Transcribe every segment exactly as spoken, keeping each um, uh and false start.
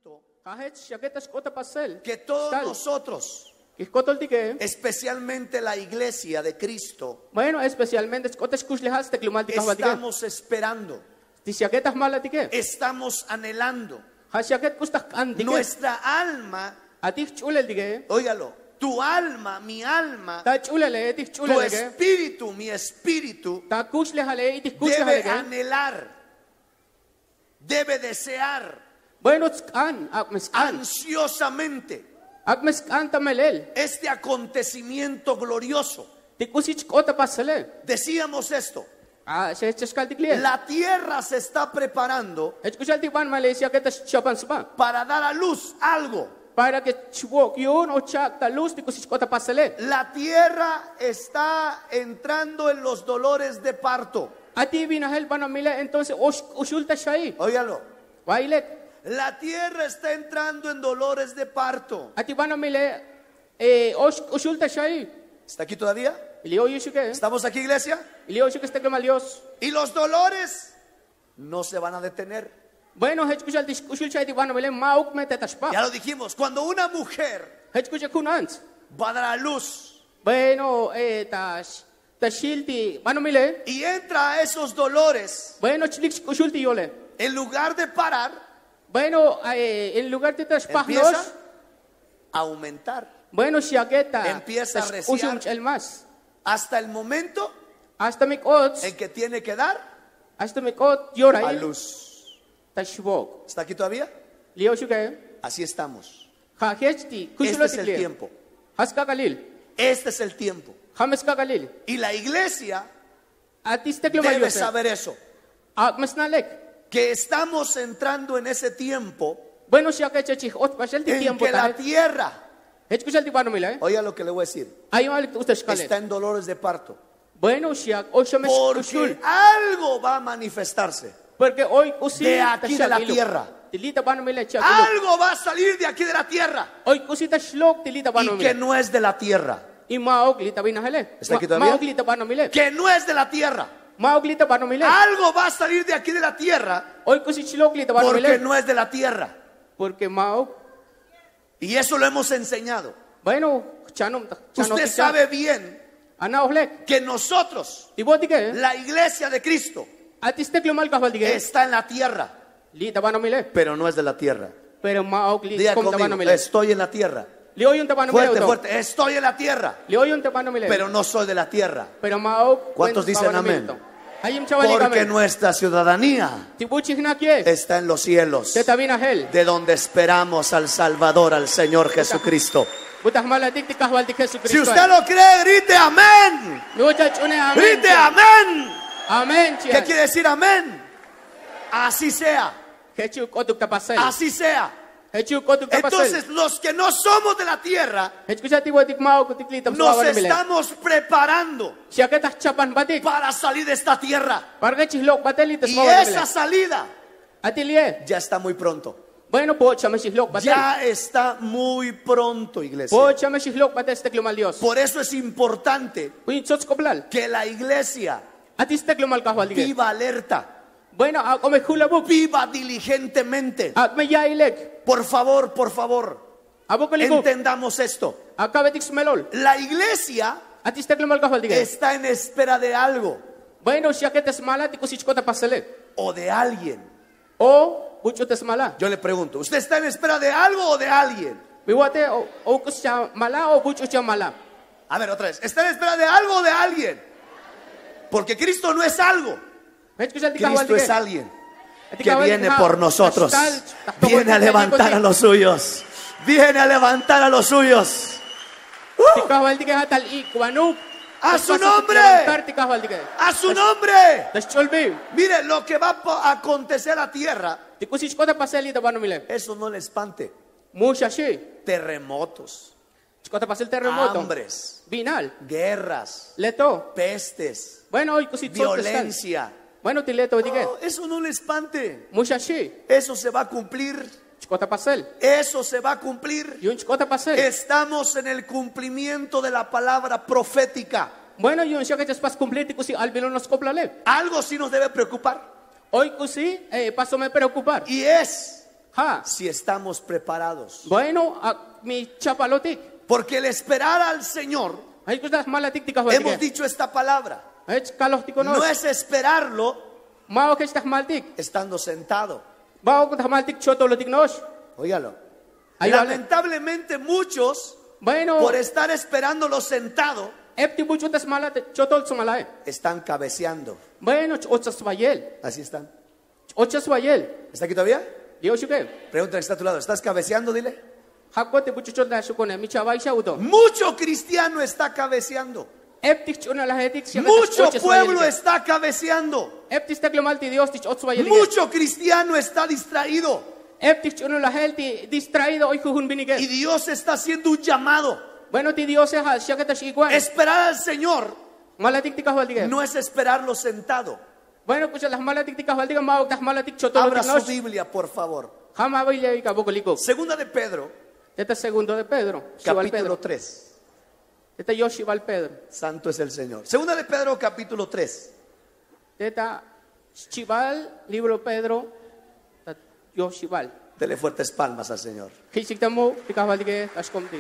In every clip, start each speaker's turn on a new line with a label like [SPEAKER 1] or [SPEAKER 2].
[SPEAKER 1] punto
[SPEAKER 2] Kahit siya kita skota pasel.
[SPEAKER 1] que todos
[SPEAKER 2] Tal.
[SPEAKER 1] nosotros,
[SPEAKER 2] Kikotol tige.
[SPEAKER 1] especialmente la iglesia de Cristo,
[SPEAKER 2] Bueno, especialmente skota skuslehas te klumal tika wadige.
[SPEAKER 1] estamos esperando,
[SPEAKER 2] Ti siya kita mala tige.
[SPEAKER 1] estamos anhelando.
[SPEAKER 2] Ha siya ket kustak andige.
[SPEAKER 1] Nuestra alma,
[SPEAKER 2] Atik chulel dige.
[SPEAKER 1] óigalo, tu alma, mi alma,
[SPEAKER 2] Ta chulele etik
[SPEAKER 1] tu
[SPEAKER 2] chulele dige.
[SPEAKER 1] espíritu, mi espíritu,
[SPEAKER 2] Ta kuslehale etik
[SPEAKER 1] debe
[SPEAKER 2] kuslehale.
[SPEAKER 1] anhelar, debe desear
[SPEAKER 2] Bueno, skan akmiskan.
[SPEAKER 1] ansiosamente
[SPEAKER 2] Akmiskan tamelel.
[SPEAKER 1] este acontecimiento glorioso.
[SPEAKER 2] Ti kusich kota pasele.
[SPEAKER 1] Decíamos esto,
[SPEAKER 2] Ah, siya cheskal tikle.
[SPEAKER 1] la tierra se está preparando
[SPEAKER 2] Et kushal tikban Malaysia kita siyapan spa.
[SPEAKER 1] para dar a luz algo.
[SPEAKER 2] Para que chwok yun o chak ta luz ti kusich kota pasele.
[SPEAKER 1] La tierra está entrando en los dolores de parto.
[SPEAKER 2] Ati binahel panamila entonces us- usulta siya eh.
[SPEAKER 1] Óigalo,
[SPEAKER 2] Wailet.
[SPEAKER 1] la tierra está entrando en dolores de parto.
[SPEAKER 2] Ati panamila eh us- usulta siya eh.
[SPEAKER 1] ¿Está aquí todavía?
[SPEAKER 2] Ilio yusuke.
[SPEAKER 1] ¿Estamos aquí, iglesia?
[SPEAKER 2] Ilio yusuke este mal Dios.
[SPEAKER 1] Y los dolores no se van a detener.
[SPEAKER 2] Bueno, het kushal ti usul siya ti panamila mauk me
[SPEAKER 1] Ya
[SPEAKER 2] tetaspa.
[SPEAKER 1] lo dijimos, cuando una mujer
[SPEAKER 2] Het kushal kunans.
[SPEAKER 1] va a dar a luz
[SPEAKER 2] Bueno, eh tas tashilti panamila.
[SPEAKER 1] y entra a esos dolores,
[SPEAKER 2] Bueno, chlik usulti yole.
[SPEAKER 1] en lugar de parar,
[SPEAKER 2] Bueno, eh, en lugar de tas
[SPEAKER 1] empieza
[SPEAKER 2] pahnos.
[SPEAKER 1] a aumentar
[SPEAKER 2] Bueno, siageta.
[SPEAKER 1] Empieza a
[SPEAKER 2] tas
[SPEAKER 1] reciar.
[SPEAKER 2] usum el más.
[SPEAKER 1] hasta el momento
[SPEAKER 2] Hasta mi kots.
[SPEAKER 1] en que tiene que dar
[SPEAKER 2] Hasta mi kot
[SPEAKER 1] a
[SPEAKER 2] yoray.
[SPEAKER 1] luz.
[SPEAKER 2] Tashwok.
[SPEAKER 1] ¿Está aquí todavía?
[SPEAKER 2] Lio shuke.
[SPEAKER 1] Así estamos.
[SPEAKER 2] Ha hechti.
[SPEAKER 1] Este
[SPEAKER 2] Kusulo
[SPEAKER 1] es el
[SPEAKER 2] tikle.
[SPEAKER 1] tiempo.
[SPEAKER 2] Haska kalil.
[SPEAKER 1] Este es el tiempo.
[SPEAKER 2] Hameska kalil.
[SPEAKER 1] Y la iglesia
[SPEAKER 2] Atistek lo
[SPEAKER 1] debe
[SPEAKER 2] mayose.
[SPEAKER 1] saber eso,
[SPEAKER 2] Akmes nalek.
[SPEAKER 1] que estamos entrando en ese tiempo
[SPEAKER 2] Bueno, siya kay chachi ot pasel ti
[SPEAKER 1] en
[SPEAKER 2] tiempo
[SPEAKER 1] que la
[SPEAKER 2] tahet.
[SPEAKER 1] tierra,
[SPEAKER 2] Hech kusal ti pano mila eh.
[SPEAKER 1] oiga lo que le voy a decir,
[SPEAKER 2] Ayo alik tu ustas kalit.
[SPEAKER 1] está en dolores de parto.
[SPEAKER 2] Bueno, siya o siya mes
[SPEAKER 1] Porque
[SPEAKER 2] kusul.
[SPEAKER 1] algo va a manifestarse.
[SPEAKER 2] Porque hoy kusi
[SPEAKER 1] De aquí de la tierra.
[SPEAKER 2] Tilita pano mila siya kulo.
[SPEAKER 1] Algo va a salir de aquí de la tierra
[SPEAKER 2] Hoy kusi ta shlok tilita pano
[SPEAKER 1] y que
[SPEAKER 2] mila.
[SPEAKER 1] no es de la tierra.
[SPEAKER 2] Y maog lita binahele.
[SPEAKER 1] ¿Está aquí todavía?
[SPEAKER 2] Maog lita pano mila.
[SPEAKER 1] Que no es de la tierra.
[SPEAKER 2] Maog lita pano mila.
[SPEAKER 1] Algo va a salir de aquí de la tierra
[SPEAKER 2] Hoy kusi shlok lita pano
[SPEAKER 1] porque
[SPEAKER 2] mila.
[SPEAKER 1] no es de la tierra.
[SPEAKER 2] Porque maog.
[SPEAKER 1] Y eso lo hemos enseñado.
[SPEAKER 2] Bueno, chanom chanom.
[SPEAKER 1] Usted sabe bien
[SPEAKER 2] Ana ohlek.
[SPEAKER 1] que nosotros,
[SPEAKER 2] Tibotike.
[SPEAKER 1] la iglesia de Cristo,
[SPEAKER 2] Atistek lo mal kahvaldige.
[SPEAKER 1] está en la tierra,
[SPEAKER 2] Lita pano mila.
[SPEAKER 1] pero no es de la tierra.
[SPEAKER 2] Pero maog
[SPEAKER 1] Diga
[SPEAKER 2] lita kom ta pano
[SPEAKER 1] conmigo,
[SPEAKER 2] mila.
[SPEAKER 1] estoy en la tierra.
[SPEAKER 2] Lioyun ta pano mila.
[SPEAKER 1] Fuerte,
[SPEAKER 2] uto.
[SPEAKER 1] fuerte, estoy en la tierra,
[SPEAKER 2] Lioyun ta pano mila.
[SPEAKER 1] pero no soy de la tierra.
[SPEAKER 2] Pero maog.
[SPEAKER 1] ¿Cuántos dicen amén?
[SPEAKER 2] Ayim chawali
[SPEAKER 1] Porque
[SPEAKER 2] kami.
[SPEAKER 1] nuestra ciudadanía
[SPEAKER 2] Tibuchik na kie.
[SPEAKER 1] está en los cielos,
[SPEAKER 2] Teta bina hel.
[SPEAKER 1] de donde esperamos al Salvador, al Señor Jesucristo.
[SPEAKER 2] Butah maladik ti kahwal ti Jesucristo.
[SPEAKER 1] Si usted lo cree, grite amén.
[SPEAKER 2] Lucha chune amen.
[SPEAKER 1] Grite amén.
[SPEAKER 2] Amen
[SPEAKER 1] ¿Qué
[SPEAKER 2] chia.
[SPEAKER 1] quiere decir amén? Así sea,
[SPEAKER 2] Hechu kotuk ta pasel.
[SPEAKER 1] así sea.
[SPEAKER 2] Hechu kotuk ta pasel.
[SPEAKER 1] Entonces, los que no somos de la tierra,
[SPEAKER 2] Hechu sa tibutik mau kutik litam
[SPEAKER 1] nos
[SPEAKER 2] suawan mile.
[SPEAKER 1] estamos preparando
[SPEAKER 2] Siya ke tak chapan batik.
[SPEAKER 1] para salir de esta tierra.
[SPEAKER 2] Parga chihlok bateli tas
[SPEAKER 1] Y
[SPEAKER 2] suawan
[SPEAKER 1] esa
[SPEAKER 2] mile.
[SPEAKER 1] salida
[SPEAKER 2] Atilie.
[SPEAKER 1] ya está muy pronto.
[SPEAKER 2] Bueno po chama chihlok batel.
[SPEAKER 1] Ya está muy pronto, iglesia.
[SPEAKER 2] Po chama chihlok batel stek lumal Dios.
[SPEAKER 1] Por eso es importante
[SPEAKER 2] Kuin sots koplal.
[SPEAKER 1] que la iglesia
[SPEAKER 2] Atistek lumal kahwal dige.
[SPEAKER 1] viva alerta,
[SPEAKER 2] Bueno, ako me hulabuk.
[SPEAKER 1] viva diligentemente.
[SPEAKER 2] Ak me yailek.
[SPEAKER 1] Por favor, por favor,
[SPEAKER 2] Abo koliko.
[SPEAKER 1] entendamos esto.
[SPEAKER 2] Akabetik smelol.
[SPEAKER 1] La iglesia
[SPEAKER 2] Atistek lumal kahwal dige.
[SPEAKER 1] está en espera de algo
[SPEAKER 2] Bueno, siya ke tas mala ti kusich kota pasele.
[SPEAKER 1] o de alguien.
[SPEAKER 2] O bucho tas mala.
[SPEAKER 1] Yo le pregunto, ¿usted está en espera de algo o de alguien?
[SPEAKER 2] Biwate o o kus siya mala o bucho siya mala.
[SPEAKER 1] A ver, otra vez, ¿está en espera de algo o de alguien? Porque Cristo no es algo, Cristo es alguien que viene por nosotros, viene a levantar a los suyos, viene a levantar a los suyos. ¡Uh! ¡A su nombre! ¡A su nombre! Mire, lo que va a acontecer a la tierra, eso no le espante. Terremotos, hambres,
[SPEAKER 2] Binal,
[SPEAKER 1] guerras,
[SPEAKER 2] leto.
[SPEAKER 1] pestes,
[SPEAKER 2] Bueno, hoy kusit
[SPEAKER 1] violencia.
[SPEAKER 2] Bueno, tileto dige.
[SPEAKER 1] No, eso no le espante.
[SPEAKER 2] Mushashi,
[SPEAKER 1] Eso se va a cumplir.
[SPEAKER 2] chikota pasel.
[SPEAKER 1] Eso se va a cumplir.
[SPEAKER 2] Yun chikota pasel.
[SPEAKER 1] Estamos en el cumplimiento de la palabra profética.
[SPEAKER 2] Bueno, yun siya kaya pas complete kusi albino nos koplale.
[SPEAKER 1] Algo sí nos debe preocupar.
[SPEAKER 2] Hoy kusi eh paso me preocupar.
[SPEAKER 1] Y es
[SPEAKER 2] Ha.
[SPEAKER 1] si estamos preparados.
[SPEAKER 2] Bueno, ak mi chapalotik.
[SPEAKER 1] Porque el esperar al Señor,
[SPEAKER 2] Ay kusdas malatik tikah
[SPEAKER 1] hemos
[SPEAKER 2] waldige.
[SPEAKER 1] dicho esta palabra,
[SPEAKER 2] Ay kaloh tikonos.
[SPEAKER 1] no es esperarlo
[SPEAKER 2] Mau ke stah maltik.
[SPEAKER 1] estando sentado.
[SPEAKER 2] Bau ke maltik chotolotik nos.
[SPEAKER 1] Óigalo.
[SPEAKER 2] Ahí vale.
[SPEAKER 1] Lamentablemente muchos,
[SPEAKER 2] Bueno,
[SPEAKER 1] por estar esperándolo sentado,
[SPEAKER 2] epti buchutas malat chotol sumalai.
[SPEAKER 1] están cabeceando.
[SPEAKER 2] Bueno, ochas vayel.
[SPEAKER 1] Así están.
[SPEAKER 2] Ochas vayel.
[SPEAKER 1] ¿Está aquí todavía?
[SPEAKER 2] Dios yuke.
[SPEAKER 1] Pregunta que está a tu lado. ¿Estás cabeceando? Dile.
[SPEAKER 2] Hakot buchuchot da shukone mi chavai shaudo.
[SPEAKER 1] Mucho cristiano está cabeceando.
[SPEAKER 2] Epti chuna la hetik siya.
[SPEAKER 1] Mucho pueblo está cabeceando.
[SPEAKER 2] Epti staklo malti Dios tich ochas vayel.
[SPEAKER 1] Mucho cristiano está distraído.
[SPEAKER 2] Epti chuna la helti distraído hoy kuhun binige.
[SPEAKER 1] Y Dios está haciendo un llamado.
[SPEAKER 2] Bueno, ti Dios es siya que tashiguan.
[SPEAKER 1] Esperar al Señor
[SPEAKER 2] Malatik tikah waldige.
[SPEAKER 1] no es esperarlo sentado.
[SPEAKER 2] Bueno, kusha las malatik tikah waldige mau das malatik
[SPEAKER 1] Abra
[SPEAKER 2] chotolotik
[SPEAKER 1] su
[SPEAKER 2] nos.
[SPEAKER 1] Biblia, por favor.
[SPEAKER 2] Jama baile ka bokoliko.
[SPEAKER 1] Segunda de Pedro,
[SPEAKER 2] Este segundo de Pedro. Shival
[SPEAKER 1] capítulo
[SPEAKER 2] Pedro.
[SPEAKER 1] tres.
[SPEAKER 2] Este yo Shival Pedro.
[SPEAKER 1] Santo es el Señor. Segunda de Pedro, capítulo tres.
[SPEAKER 2] Este Shival libro Pedro. Yo Shival.
[SPEAKER 1] Dele fuertes palmas al Señor.
[SPEAKER 2] Kisik tamo tikah waldige tashkomti.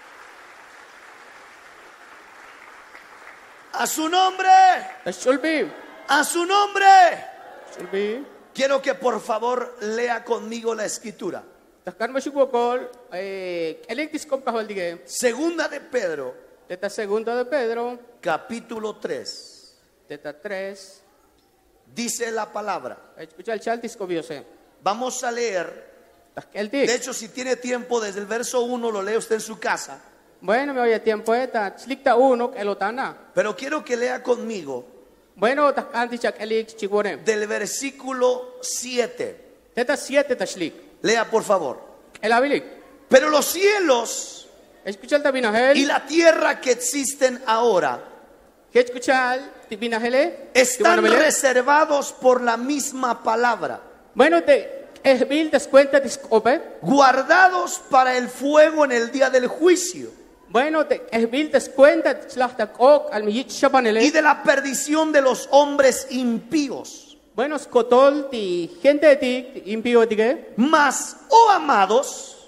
[SPEAKER 1] A su nombre,
[SPEAKER 2] Tashulbi.
[SPEAKER 1] a su nombre.
[SPEAKER 2] Shulbi.
[SPEAKER 1] Quiero que por favor lea conmigo la escritura.
[SPEAKER 2] Takkan masibokol eh elektis kom kahwaldige.
[SPEAKER 1] Segunda de Pedro,
[SPEAKER 2] Este segundo de Pedro.
[SPEAKER 1] capítulo tres.
[SPEAKER 2] Este tres.
[SPEAKER 1] Dice la palabra.
[SPEAKER 2] Escucha el chaltis kobiose.
[SPEAKER 1] Vamos a leer.
[SPEAKER 2] El
[SPEAKER 1] De
[SPEAKER 2] tic.
[SPEAKER 1] hecho, si tiene tiempo, desde el verso uno lo lee usted en su casa.
[SPEAKER 2] Bueno, me oye tiempo esta. Chlikta uno elotana.
[SPEAKER 1] Pero quiero que lea conmigo
[SPEAKER 2] Bueno, takanti chak elik chigone.
[SPEAKER 1] del versículo siete.
[SPEAKER 2] Este siete tashlik.
[SPEAKER 1] Lea por favor.
[SPEAKER 2] El abilik.
[SPEAKER 1] Pero los cielos
[SPEAKER 2] Escucha el tabinahel.
[SPEAKER 1] y la tierra que existen ahora
[SPEAKER 2] Que escucha el tabinahele.
[SPEAKER 1] están reservados por la misma palabra,
[SPEAKER 2] Bueno, te es bil descuenta discope.
[SPEAKER 1] guardados para el fuego en el día del juicio
[SPEAKER 2] Bueno, te es bil descuenta slachta ok al mijit
[SPEAKER 1] y
[SPEAKER 2] shapanele.
[SPEAKER 1] de la perdición de los hombres impíos.
[SPEAKER 2] Bueno, skotol ti gente de ti impío tige.
[SPEAKER 1] Mas, oh amados,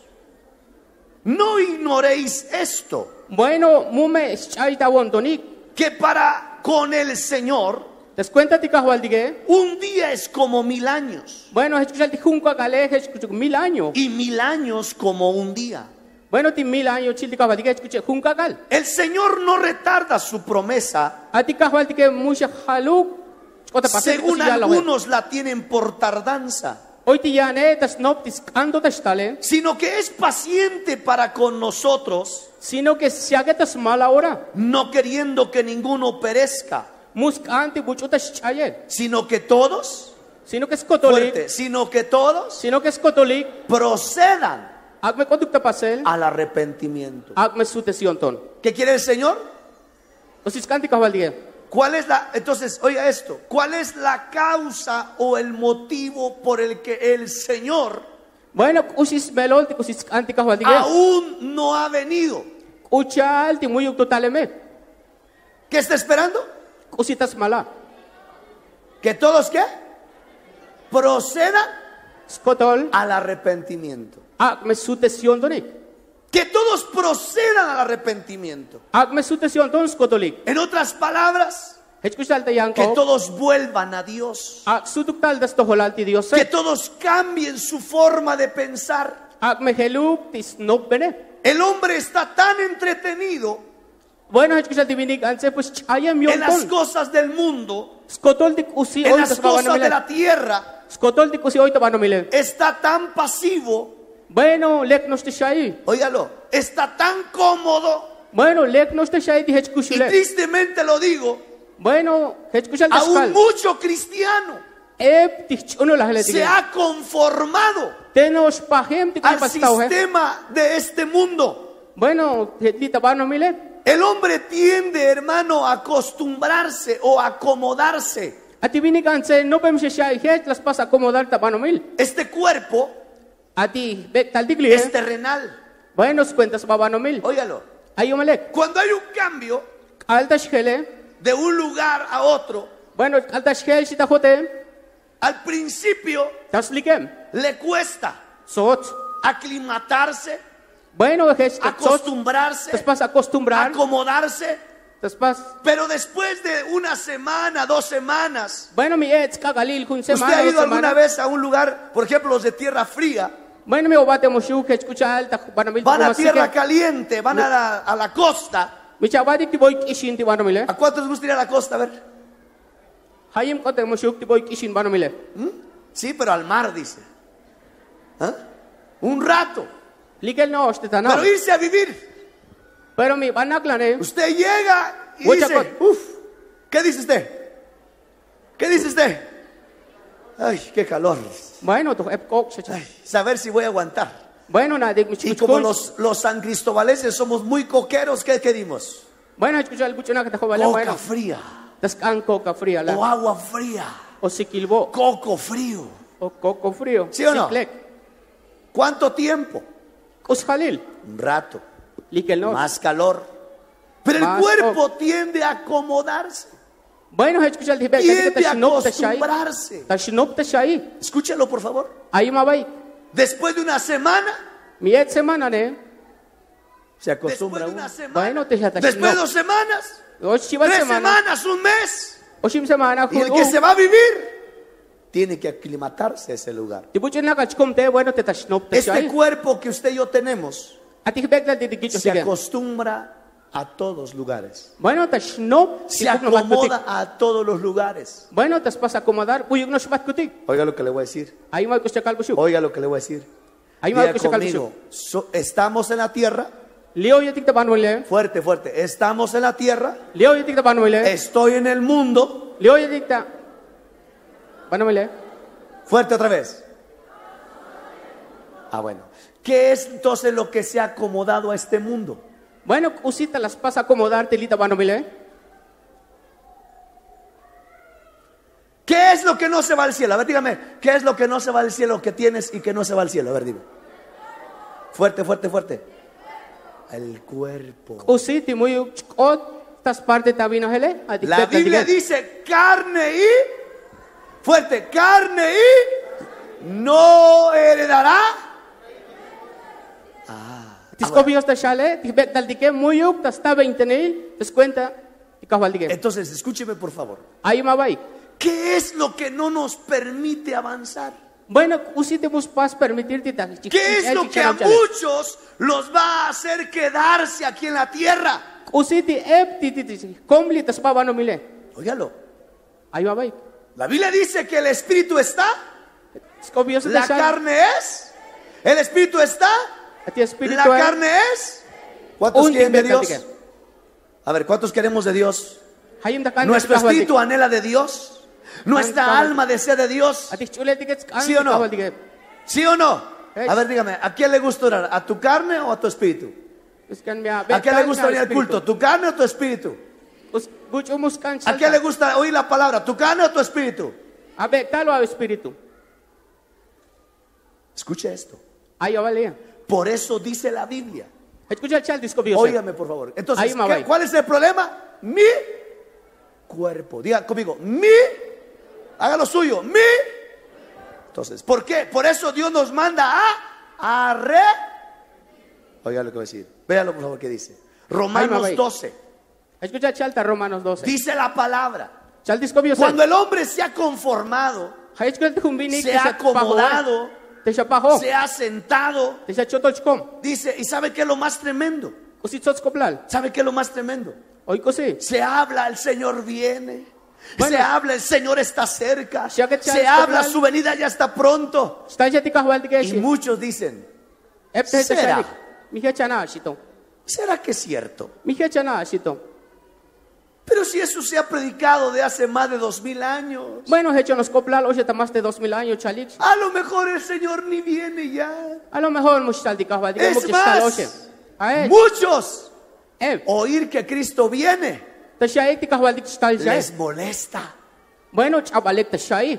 [SPEAKER 1] no ignoréis esto,
[SPEAKER 2] Bueno, mume chaita wontonik.
[SPEAKER 1] que para con el Señor
[SPEAKER 2] Descuenta ti kahwaldige.
[SPEAKER 1] un día es como mil años
[SPEAKER 2] Bueno, escucha ti junco gale escucha mil años.
[SPEAKER 1] y mil años como un día.
[SPEAKER 2] Bueno, ti mil años chilti kahwaldige escucha junco gal.
[SPEAKER 1] El Señor no retarda su promesa,
[SPEAKER 2] Ati kahwaldige musha haluk. Skota pasé
[SPEAKER 1] según algunos la tienen por tardanza,
[SPEAKER 2] Hoy ti yane tas noptis ando tashtale.
[SPEAKER 1] sino que es paciente para con nosotros,
[SPEAKER 2] Sino que se haga tas mala hora.
[SPEAKER 1] no queriendo que ninguno perezca,
[SPEAKER 2] Musk anti buchutas chayer.
[SPEAKER 1] sino que todos,
[SPEAKER 2] Sino que es cotolik.
[SPEAKER 1] fuerte, sino que todos
[SPEAKER 2] Sino que es cotolik.
[SPEAKER 1] procedan
[SPEAKER 2] Agme conducta pasel.
[SPEAKER 1] al arrepentimiento.
[SPEAKER 2] Agme sutesion ton.
[SPEAKER 1] ¿Qué quiere el Señor?
[SPEAKER 2] Osis kanti kahwaldige.
[SPEAKER 1] ¿Cuál es la, entonces, oiga esto, cuál es la causa o el motivo por el que el Señor
[SPEAKER 2] Bueno, usis melol ti usis anti kahwaldige.
[SPEAKER 1] aún no ha venido?
[SPEAKER 2] Uchal ti muyuk totaleme.
[SPEAKER 1] ¿Qué está esperando?
[SPEAKER 2] Usitas mala.
[SPEAKER 1] Que todos, ¿qué? Procedan
[SPEAKER 2] Skotol.
[SPEAKER 1] al arrepentimiento.
[SPEAKER 2] Agme sutesion tonik.
[SPEAKER 1] Que todos procedan al arrepentimiento.
[SPEAKER 2] Agme sutesion ton skotolik.
[SPEAKER 1] En otras palabras,
[SPEAKER 2] Escucha
[SPEAKER 1] que
[SPEAKER 2] yanko.
[SPEAKER 1] todos vuelvan a Dios.
[SPEAKER 2] Ag sutuk tal das toholal ti Dios.
[SPEAKER 1] Que todos cambien su forma de pensar.
[SPEAKER 2] Agme heluk tis nop bene.
[SPEAKER 1] El hombre está tan entretenido
[SPEAKER 2] Bueno, escucha ti binig anse pues ayam
[SPEAKER 1] en las
[SPEAKER 2] yon ton.
[SPEAKER 1] cosas del mundo,
[SPEAKER 2] Skotol tik usi
[SPEAKER 1] en
[SPEAKER 2] oy
[SPEAKER 1] las
[SPEAKER 2] tas
[SPEAKER 1] cosas de
[SPEAKER 2] kawanomile.
[SPEAKER 1] la tierra,
[SPEAKER 2] Skotol tik usi oy tabanomile.
[SPEAKER 1] está tan pasivo,
[SPEAKER 2] Bueno, lek nos te shai.
[SPEAKER 1] óigalo, está tan cómodo,
[SPEAKER 2] Bueno, lek nos te shai di
[SPEAKER 1] y
[SPEAKER 2] hechkushule.
[SPEAKER 1] tristemente lo digo,
[SPEAKER 2] Bueno, hechkushal
[SPEAKER 1] aún
[SPEAKER 2] taskal.
[SPEAKER 1] mucho cristiano
[SPEAKER 2] Ep tich uno la
[SPEAKER 1] se
[SPEAKER 2] heleti.
[SPEAKER 1] ha conformado
[SPEAKER 2] Tenos pahem tik
[SPEAKER 1] al
[SPEAKER 2] pastau he.
[SPEAKER 1] sistema de este mundo.
[SPEAKER 2] Bueno, di tabanomile.
[SPEAKER 1] El hombre tiende, hermano, a acostumbrarse o a acomodarse.
[SPEAKER 2] Ati binig anse no pem se shai het las pasa acomodar tabanomil.
[SPEAKER 1] Este cuerpo
[SPEAKER 2] Ati bek tal digli.
[SPEAKER 1] es terrenal.
[SPEAKER 2] Bueno, cuentas babanomil.
[SPEAKER 1] Óigalo,
[SPEAKER 2] Ayumalek.
[SPEAKER 1] cuando hay un cambio
[SPEAKER 2] Altas hele.
[SPEAKER 1] de un lugar a otro,
[SPEAKER 2] Bueno, altas hel si tajote.
[SPEAKER 1] al principio
[SPEAKER 2] Tas likem.
[SPEAKER 1] le cuesta,
[SPEAKER 2] Sot.
[SPEAKER 1] aclimatarse,
[SPEAKER 2] Bueno, es
[SPEAKER 1] acostumbrarse,
[SPEAKER 2] después acostumbrar,
[SPEAKER 1] acomodarse.
[SPEAKER 2] después.
[SPEAKER 1] Pero después de una semana, dos semanas,
[SPEAKER 2] Bueno, mi ex kagalil kun
[SPEAKER 1] ¿usted
[SPEAKER 2] semana.
[SPEAKER 1] ha ido
[SPEAKER 2] dos
[SPEAKER 1] alguna
[SPEAKER 2] semanas.
[SPEAKER 1] vez a un lugar, por ejemplo, los de tierra fría?
[SPEAKER 2] Bueno, mi obate mo shu que escuchar ta bueno mi
[SPEAKER 1] Van a tierra caliente, van a la, a la costa.
[SPEAKER 2] mi chabadi ti boy kishin ti bueno mi le.
[SPEAKER 1] ¿A cuántos les gusta ir a la costa? A ver.
[SPEAKER 2] Hayim ko te mo shu ti boy kishin bueno mi le.
[SPEAKER 1] ¿Mm? Sí, pero al mar, dice. ¿Ah? Un rato.
[SPEAKER 2] Likel no este ta no.
[SPEAKER 1] Pero irse a vivir.
[SPEAKER 2] Pero mi banaklan eh.
[SPEAKER 1] Usted llega y
[SPEAKER 2] Mucha
[SPEAKER 1] dice, uff, ¿qué dice usted? ¿Qué dice usted? Ay, qué calor.
[SPEAKER 2] Bueno, tu ep kok se.
[SPEAKER 1] Ay, saber si voy a aguantar.
[SPEAKER 2] Bueno, na dik mi
[SPEAKER 1] Y como los, los san cristobaleses somos muy coqueros, ¿qué queremos?
[SPEAKER 2] Bueno, escuchar el buchona que te joven
[SPEAKER 1] Coca
[SPEAKER 2] bueno.
[SPEAKER 1] fría.
[SPEAKER 2] Tas kan coca fría la.
[SPEAKER 1] O agua fría.
[SPEAKER 2] O sikilbo.
[SPEAKER 1] Coco frío.
[SPEAKER 2] O coco frío.
[SPEAKER 1] ¿Sí o no?
[SPEAKER 2] Siklek.
[SPEAKER 1] ¿Cuánto tiempo?
[SPEAKER 2] Us khalil.
[SPEAKER 1] Un rato.
[SPEAKER 2] Likel no.
[SPEAKER 1] Más calor. Pero el
[SPEAKER 2] Más
[SPEAKER 1] cuerpo tiende a acomodarse.
[SPEAKER 2] Bueno, escuchar el hibek que
[SPEAKER 1] Tiende
[SPEAKER 2] ta
[SPEAKER 1] a
[SPEAKER 2] shinop ta shai.
[SPEAKER 1] acostumbrarse.
[SPEAKER 2] Ta shinop ta shai.
[SPEAKER 1] Escúchelo, por favor.
[SPEAKER 2] Ahí ma bai.
[SPEAKER 1] Después de una semana,
[SPEAKER 2] Mi ex semana ne.
[SPEAKER 1] se
[SPEAKER 2] Después
[SPEAKER 1] acostumbra
[SPEAKER 2] de
[SPEAKER 1] uno.
[SPEAKER 2] una semana. Bueno, te ya ta
[SPEAKER 1] Después de
[SPEAKER 2] shinop.
[SPEAKER 1] dos semanas,
[SPEAKER 2] O shiva
[SPEAKER 1] tres
[SPEAKER 2] semana.
[SPEAKER 1] semanas, un mes.
[SPEAKER 2] O shim semana
[SPEAKER 1] Y el
[SPEAKER 2] khu.
[SPEAKER 1] que se va a vivir tiene que aclimatarse a ese lugar.
[SPEAKER 2] Ti buchona ka chkom te bueno te ta shinop ta
[SPEAKER 1] Este
[SPEAKER 2] shai.
[SPEAKER 1] cuerpo que usted y yo tenemos
[SPEAKER 2] Ati hibek la ti dikicho
[SPEAKER 1] se
[SPEAKER 2] sige.
[SPEAKER 1] acostumbra a todos lugares.
[SPEAKER 2] Bueno, ta shinop.
[SPEAKER 1] Se acomoda a todos los lugares.
[SPEAKER 2] Bueno, tas pas acomodar. Uyug no shibat kutik.
[SPEAKER 1] Oiga lo que le voy a decir.
[SPEAKER 2] Ahí ma kusta kalbo shu.
[SPEAKER 1] Oiga lo que le voy a decir.
[SPEAKER 2] Ahí ma
[SPEAKER 1] Diga
[SPEAKER 2] kusta kalbo
[SPEAKER 1] conmigo,
[SPEAKER 2] shu.
[SPEAKER 1] so- estamos en la tierra.
[SPEAKER 2] Leo yetik ta banwele.
[SPEAKER 1] Fuerte, fuerte. Estamos en la tierra.
[SPEAKER 2] Leo yetik ta banwele.
[SPEAKER 1] Estoy en el mundo.
[SPEAKER 2] Leo yetik ta. Banwele.
[SPEAKER 1] Fuerte otra vez. Ah, bueno. ¿Qué es entonces lo que se ha acomodado a este mundo?
[SPEAKER 2] Bueno, usita las pas acomodar te lita banwele.
[SPEAKER 1] ¿Qué es lo que no se va al cielo? A ver, dígame, ¿qué es lo que no se va al cielo que tienes y que no se va al cielo? A ver, dime. Fuerte, fuerte, fuerte. El cuerpo.
[SPEAKER 2] Usiti muy ot tas parte ta vino hele. Ati
[SPEAKER 1] La
[SPEAKER 2] hibek la
[SPEAKER 1] Biblia
[SPEAKER 2] diket.
[SPEAKER 1] dice carne y fuerte, carne y no heredará.
[SPEAKER 2] Tiskobios ta shale. Hibek dal dike muy uk tas ta veinte nil. Tas cuenta. Tikawal dike.
[SPEAKER 1] Entonces, escúcheme por favor.
[SPEAKER 2] Ahí ma bai.
[SPEAKER 1] ¿Qué es lo que no nos permite avanzar?
[SPEAKER 2] Bueno, usiti bus pas permitirte ta.
[SPEAKER 1] ¿Qué es lo que a muchos los va a hacer quedarse aquí en la tierra?
[SPEAKER 2] Usiti ep ti ti ti. Komli tas pa bano mile.
[SPEAKER 1] Óigalo.
[SPEAKER 2] Ahí ma bai.
[SPEAKER 1] La Biblia dice que el espíritu está,
[SPEAKER 2] Tiskobios ta
[SPEAKER 1] la
[SPEAKER 2] shale.
[SPEAKER 1] carne es, el espíritu está,
[SPEAKER 2] Ati espíritu.
[SPEAKER 1] la carne es. ¿Cuántos
[SPEAKER 2] Un
[SPEAKER 1] quieren de
[SPEAKER 2] timbek
[SPEAKER 1] Dios?
[SPEAKER 2] dike.
[SPEAKER 1] A ver, ¿cuántos queremos de Dios?
[SPEAKER 2] Hayim ta kan.
[SPEAKER 1] Nuestro espíritu anhela de Dios. Nuestra
[SPEAKER 2] Kan-
[SPEAKER 1] alma desea de Dios.
[SPEAKER 2] Ati chule dike.
[SPEAKER 1] ¿Sí o no?
[SPEAKER 2] Tikawal dike.
[SPEAKER 1] ¿Sí o no?
[SPEAKER 2] Hey.
[SPEAKER 1] A ver, dígame, ¿a quién le gusta orar? ¿A tu carne o a tu espíritu?
[SPEAKER 2] Uskan mi
[SPEAKER 1] ¿A quién le gusta oír el culto? ¿Tu carne o tu espíritu?
[SPEAKER 2] Us bucho muskan.
[SPEAKER 1] ¿A quién le gusta oír la palabra? ¿Tu carne o tu espíritu?
[SPEAKER 2] Abe talo a espíritu.
[SPEAKER 1] Escuche esto.
[SPEAKER 2] Ahí vale.
[SPEAKER 1] Por eso dice la Biblia.
[SPEAKER 2] Escucha el chal discobios.
[SPEAKER 1] Óigame, por favor. Entonces,
[SPEAKER 2] Ahí me
[SPEAKER 1] ¿qué-
[SPEAKER 2] voy.
[SPEAKER 1] ¿cuál es el problema? Mi cuerpo. Diga conmigo, mi. Haga lo suyo, mi. Entonces, ¿por qué? Por eso Dios nos manda a, a re. Oiga lo que voy a decir. Véalo, por favor, qué dice.
[SPEAKER 2] Ahí me
[SPEAKER 1] Romanos
[SPEAKER 2] voy.
[SPEAKER 1] doce.
[SPEAKER 2] Escucha el chal ta Romanos doce.
[SPEAKER 1] Dice la palabra.
[SPEAKER 2] Chal discobios.
[SPEAKER 1] Cuando el hombre se ha conformado,
[SPEAKER 2] Escucha el kumbini.
[SPEAKER 1] se ha acomodado,
[SPEAKER 2] Te chapajo.
[SPEAKER 1] se ha sentado,
[SPEAKER 2] Te chachotol chkom.
[SPEAKER 1] dice, ¿y sabe qué es lo más tremendo?
[SPEAKER 2] Usitsots koplal.
[SPEAKER 1] ¿Sabe qué es lo más tremendo?
[SPEAKER 2] Hoy cosi.
[SPEAKER 1] Se habla, el Señor viene.
[SPEAKER 2] Bueno.
[SPEAKER 1] Se habla, el Señor está cerca.
[SPEAKER 2] Ya que
[SPEAKER 1] Se
[SPEAKER 2] chal-
[SPEAKER 1] habla,
[SPEAKER 2] chal-
[SPEAKER 1] su venida ya está pronto.
[SPEAKER 2] Stan ya tikawal
[SPEAKER 1] Y
[SPEAKER 2] dike.
[SPEAKER 1] muchos dicen,
[SPEAKER 2] Epte te
[SPEAKER 1] ¿será?
[SPEAKER 2] shalik. Mije chana shito.
[SPEAKER 1] ¿será que es cierto?
[SPEAKER 2] Mije chana shito.
[SPEAKER 1] Pero si eso se ha predicado de hace más de dos mil años.
[SPEAKER 2] Bueno, hecho nos coplal. Oye, más de dos mil años chalik.
[SPEAKER 1] A lo mejor el Señor ni viene ya.
[SPEAKER 2] A lo mejor mushtal tikawal dike.
[SPEAKER 1] Es más,
[SPEAKER 2] Ae.
[SPEAKER 1] muchos
[SPEAKER 2] Ep.
[SPEAKER 1] oír que Cristo viene
[SPEAKER 2] Te shayek tikawal dik stal jay.
[SPEAKER 1] les molesta.
[SPEAKER 2] Bueno, chabalek te shay.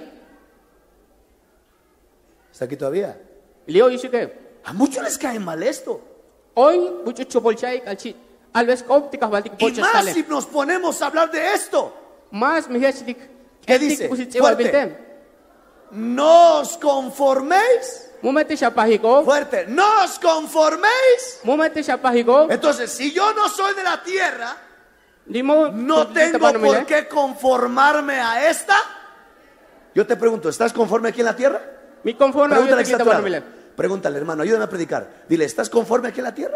[SPEAKER 1] ¿Está aquí todavía?
[SPEAKER 2] Leo yishike.
[SPEAKER 1] A muchos les cae mal esto.
[SPEAKER 2] Hoy mucho chobol chay kalchi. Alves kop tikawal dik
[SPEAKER 1] Y
[SPEAKER 2] pocha
[SPEAKER 1] más
[SPEAKER 2] stale.
[SPEAKER 1] si nos ponemos a hablar de esto.
[SPEAKER 2] Más mi hech dik.
[SPEAKER 1] ¿Qué dice?
[SPEAKER 2] Usitsewa
[SPEAKER 1] Fuerte.
[SPEAKER 2] biltem.
[SPEAKER 1] No os conforméis Fuerte. No os conforméis. Entonces, si yo no soy de la tierra, no tengo por qué conformarme a esta. Yo te pregunto, ¿estás conforme aquí en la tierra? Pregúntale, que está a tu lado. Pregúntale, hermano, ayúdame a predicar. Dile, ¿estás conforme aquí en la tierra?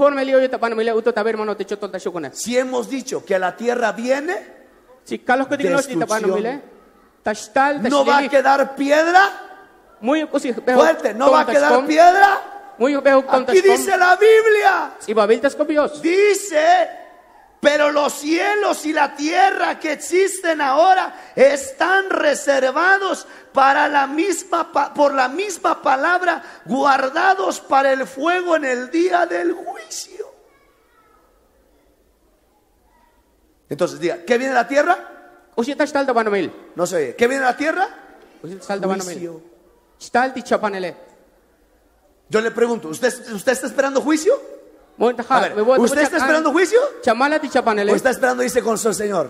[SPEAKER 1] Si hemos dicho que a la tierra viene destrucción, no va a quedar piedra. Fuerte, no va a quedar piedra. Aquí dice la Biblia. Dice, pero los cielos y la tierra que existen ahora están reservados para la misma, por la misma palabra, guardados para el fuego en el día del juicio. Entonces diga, ¿qué viene de la tierra? No se oye. ¿Qué viene de la tierra? Juicio. Yo le pregunto, ¿usted, usted está esperando juicio? A ver, ¿usted está esperando juicio? ¿O está esperando irse con su Señor?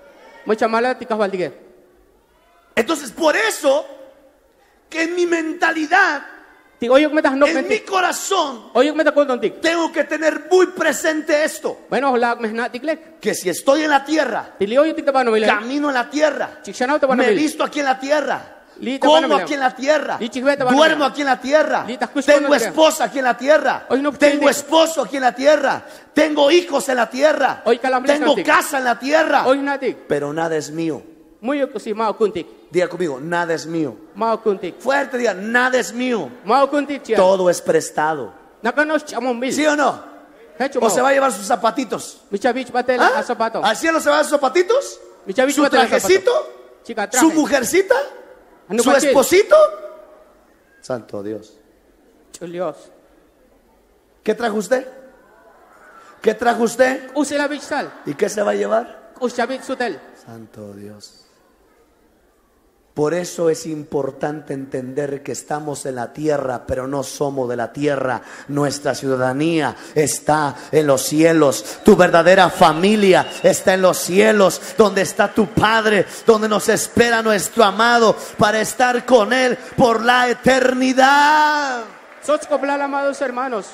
[SPEAKER 1] Entonces, por eso, que en mi mentalidad, en mi corazón, tengo que tener muy presente esto: que si estoy en la tierra, camino en la tierra, me visto aquí en la tierra, como aquí en la tierra, duermo aquí en la tierra, tengo esposa aquí en la tierra, tengo esposo aquí en la tierra, tengo hijos en la tierra, tengo casa en la tierra, pero nada es mío. Diga conmigo, nada es mío. Fuerte, diga, nada es mío. Todo es prestado. ¿Sí o no? ¿O se va a llevar sus zapatitos? ¿Ah? ¿Al cielo se va a llevar sus zapatitos? ¿Su trajecito? ¿Su mujercita? ¿Su esposito? Santo Dios. ¿Qué trajo usted? ¿Qué trajo usted? ¿Y qué se va a llevar? Santo Dios. Por eso es importante entender que estamos en la tierra, pero no somos de la tierra. Nuestra ciudadanía está en los cielos. Tu verdadera familia está en los cielos, donde está tu Padre, donde nos espera nuestro amado para estar con Él por la eternidad.
[SPEAKER 2] Amados hermanos,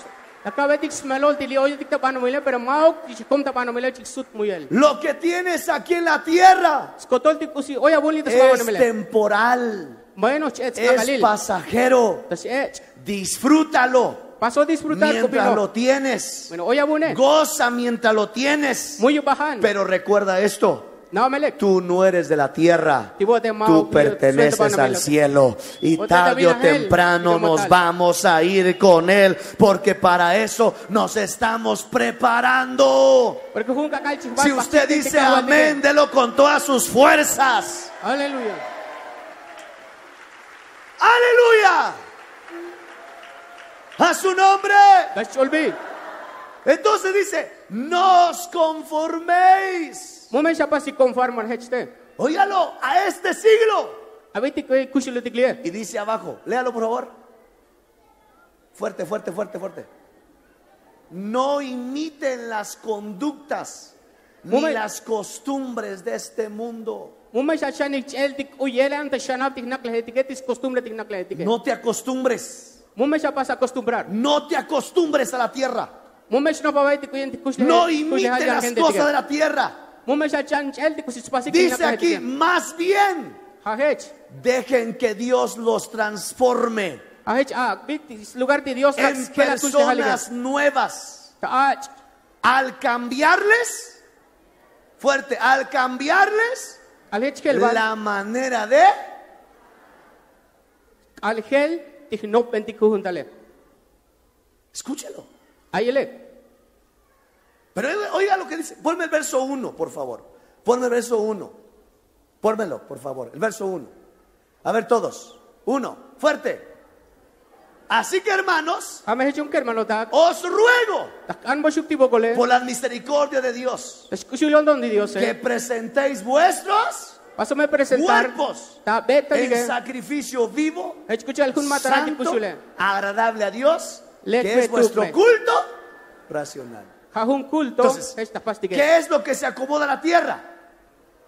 [SPEAKER 1] lo que tienes aquí en la tierra es temporal, es pasajero. Disfrútalo mientras lo tienes, goza mientras lo tienes, pero recuerda esto: tú no eres de la tierra, tú perteneces al cielo, y tarde o temprano nos vamos a ir con Él, porque para eso nos estamos preparando. Si usted dice amén, délo con todas sus fuerzas.
[SPEAKER 2] Aleluya.
[SPEAKER 1] Aleluya. A su nombre. Entonces dice, no os conforméis. Óigalo, a este siglo. Y dice abajo, léalo por favor. Fuerte, fuerte, fuerte, fuerte. No imiten las conductas ni las costumbres de este mundo. No te acostumbres. No te acostumbres a la tierra. No imites las cosas de la tierra. Dice aquí, más bien, dejen que Dios los transforme en personas nuevas. Al cambiarles, fuerte, al cambiarles la manera de. Escúchelo. Pero oiga lo que dice. Ponme el verso uno, por favor. Ponme el verso uno. Pónmelo, por favor. El verso uno. A ver todos. Uno. Fuerte. Así que, hermanos, os ruego por la misericordia de Dios que presentéis vuestros cuerpos en sacrificio vivo, santo, agradable a Dios, que es vuestro culto racional. Entonces, ¿qué es lo que se acomoda a la tierra?